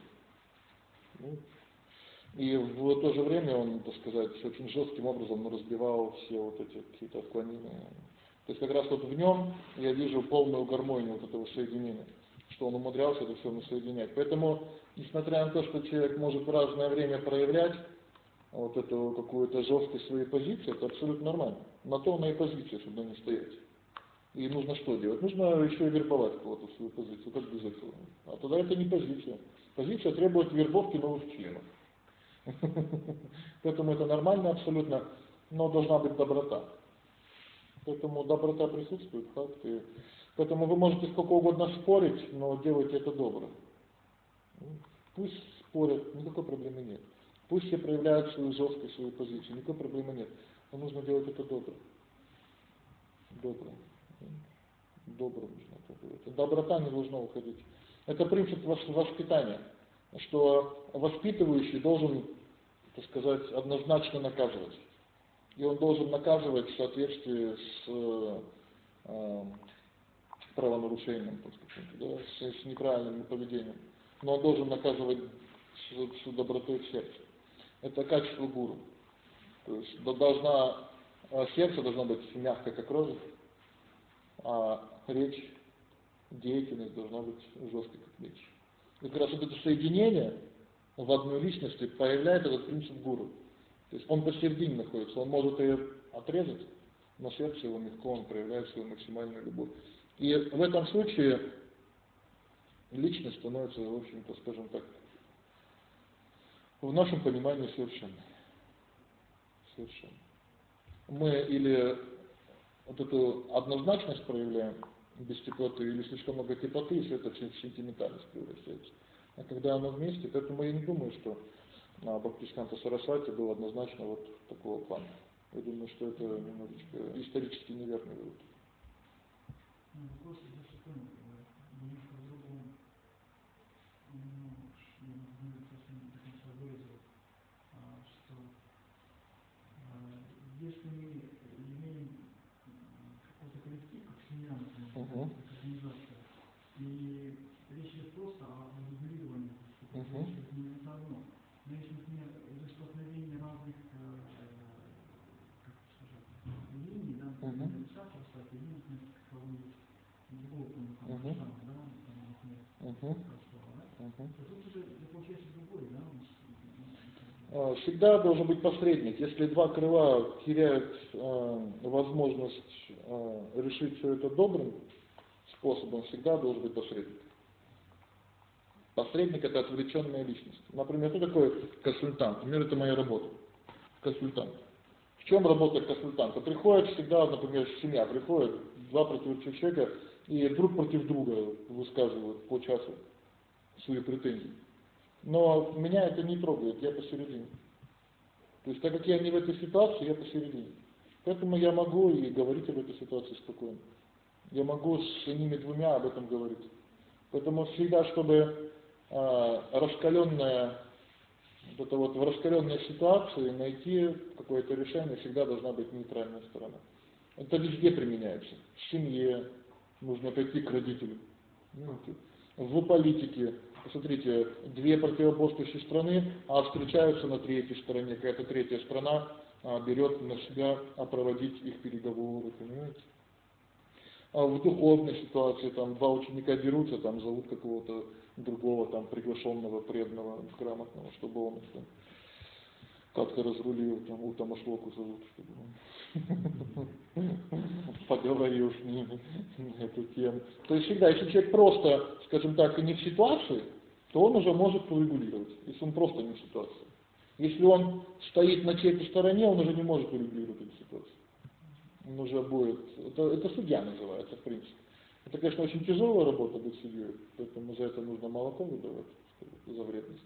И в то же время он, так сказать, очень жестким образом разбивал все вот эти какие-то отклонения. То есть как раз вот в нем я вижу полную гармонию вот этого соединения, что он умудрялся это все соединять. Поэтому, несмотря на то, что человек может в разное время проявлять вот эту какую-то жесткость своей позиции, это абсолютно нормально. На то она и позиция, чтобы на ней стоять. И нужно что делать? Нужно еще и вербовать кого-то в свою позицию, как без этого. А тогда это не позиция. Позиция требует вербовки новых членов. Поэтому это нормально абсолютно, но должна быть доброта. Поэтому доброта присутствует, факт. И поэтому вы можете сколько угодно спорить, но делайте это добро. Пусть спорят, никакой проблемы нет. Пусть все проявляют свою жесткость, свою позицию, никакой проблемы нет. Но нужно делать это добро. Добро. Добро нужно это делать. Доброта не должна уходить. Это принцип воспитания, что воспитывающий должен, так сказать, однозначно наказывать. И он должен наказывать в соответствии с э, правонарушением, так сказать, да, с, с неправильным поведением. Но он должен наказывать с, с добротой в сердце. Это качество гуру. То есть должна, сердце должно быть мягкое, как роза, а речь, деятельность должна быть жесткой, как меч. И как раз вот это соединение в одной личности появляет этот принцип гуру. То есть он посередине находится, он может ее отрезать, но сердце его легко, он проявляет свою максимальную любовь. И в этом случае личность становится, в общем-то, скажем так, в нашем понимании совершенно. Совершенно. Мы или вот эту однозначность проявляем без теплоты, или слишком много теплоты, и все это в сентиментальность превращается. А когда оно вместе, поэтому я не думаю, что Бхактисиданта Сарасвати был однозначно вот такого плана. Я думаю, что это немножечко исторически неверный вывод. Вопрос здесь в том, немножко в другом, ну, я не совсем до конца выразил, что если мы имеем какой-то коллектив, как семья, например, uh-huh. как организация, и речь идет просто о регулировании, что uh-huh. это не это одно. Но если, например, это столкновение разных, как сказать, линий, да, например, uh-huh. центра, кстати, или, например, кого-нибудь другого, там, uh-huh. там, да, там, например, uh-huh. да, uh-huh. то тут уже получается другой, да, всегда должен быть посредник. Если два крыла теряют э, возможность э, решить все это добрым способом, всегда должен быть посредник. Посредник – это отвлеченная личность. Например, кто такой консультант? Например, это моя работа. Консультант. В чем работа консультанта? Приходит всегда, например, семья, приходит два противоречивых человека и друг против друга высказывают по часу свои претензии. Но меня это не трогает, я посередине. То есть, так как я не в этой ситуации, я посередине. Поэтому я могу и говорить об этой ситуации спокойно. Я могу с ними двумя об этом говорить. Поэтому всегда, чтобы э, раскаленная, вот это вот в раскаленной ситуации найти какое-то решение, всегда должна быть нейтральная сторона. Это везде применяется. В семье нужно пойти к родителям. В политике. Посмотрите, две противоборствующие страны а встречаются на третьей стороне. Какая-то третья страна а, берет на себя а, проводить их переговоры, понимаете? А в духовной ситуации там два ученика дерутся, там зовут какого-то другого там приглашенного, преданного, грамотного, чтобы он там как-то разрулил, там Утама Шлоку зовут, чтобы он поговорил с ними на эту тему. То есть всегда, если человек просто, скажем так, не в ситуации, то он уже может урегулировать, если он просто не в ситуации. Если он стоит на чьей-то стороне, он уже не может урегулировать эту ситуацию. Он уже будет, это, это судья называется, в принципе. Это, конечно, очень тяжелая работа быть судьей, поэтому за это нужно молоко выдавать, за вредность.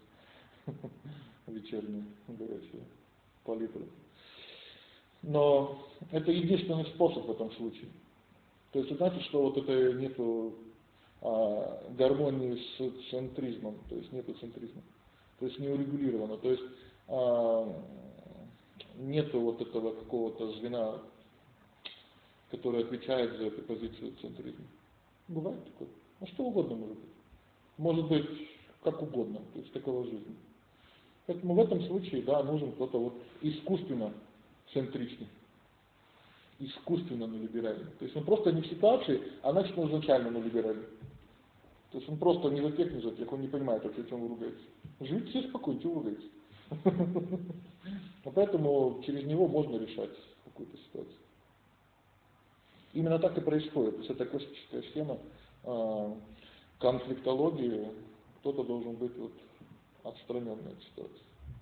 Вечерние, горячие, по литру. Но это единственный способ в этом случае. То есть, вы знаете, что вот это нету а, гармонии с центризмом, то есть нету центризма, то есть не урегулировано, то есть а, нету вот этого какого-то звена, который отвечает за эту позицию центризма. Бывает такое. Ну что угодно может быть. Может быть как угодно, то есть такова жизнь. Поэтому в этом случае, да, нужен кто-то вот искусственно центричный, искусственно налиберальный. То есть он просто не в ситуации, а значит он изначально налиберальный. То есть он просто не за тех, не за тех, он не понимает, о чем вы ругаетесь. Живите все спокойно, чего вы ругаетесь? Поэтому через него можно решать какую-то ситуацию. Именно так и происходит. То есть это классическая схема э, конфликтологии. Кто-то должен быть вот отстраненный от ситуации.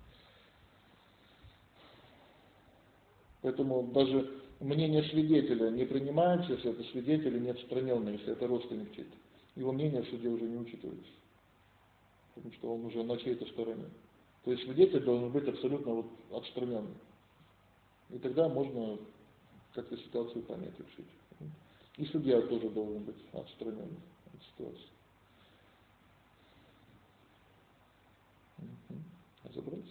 Поэтому даже мнение свидетеля не принимается, если это свидетель, не отстраненный, если это родственник чей-то. Его мнение в суде уже не учитывается. Потому что он уже на чьей-то стороне. То есть свидетель должен быть абсолютно вот отстраненный. И тогда можно как-то ситуацию понять, решить. И судья тоже должен быть отстранен от ситуации. Угу. Разобрались?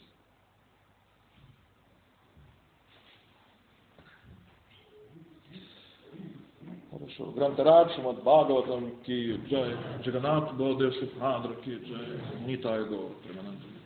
Хорошо. Грантарадж, Шримад Бхагаватам ки джай, Джаганнат Баладев Субхадра ки джай, Нитая Гаур Премананда.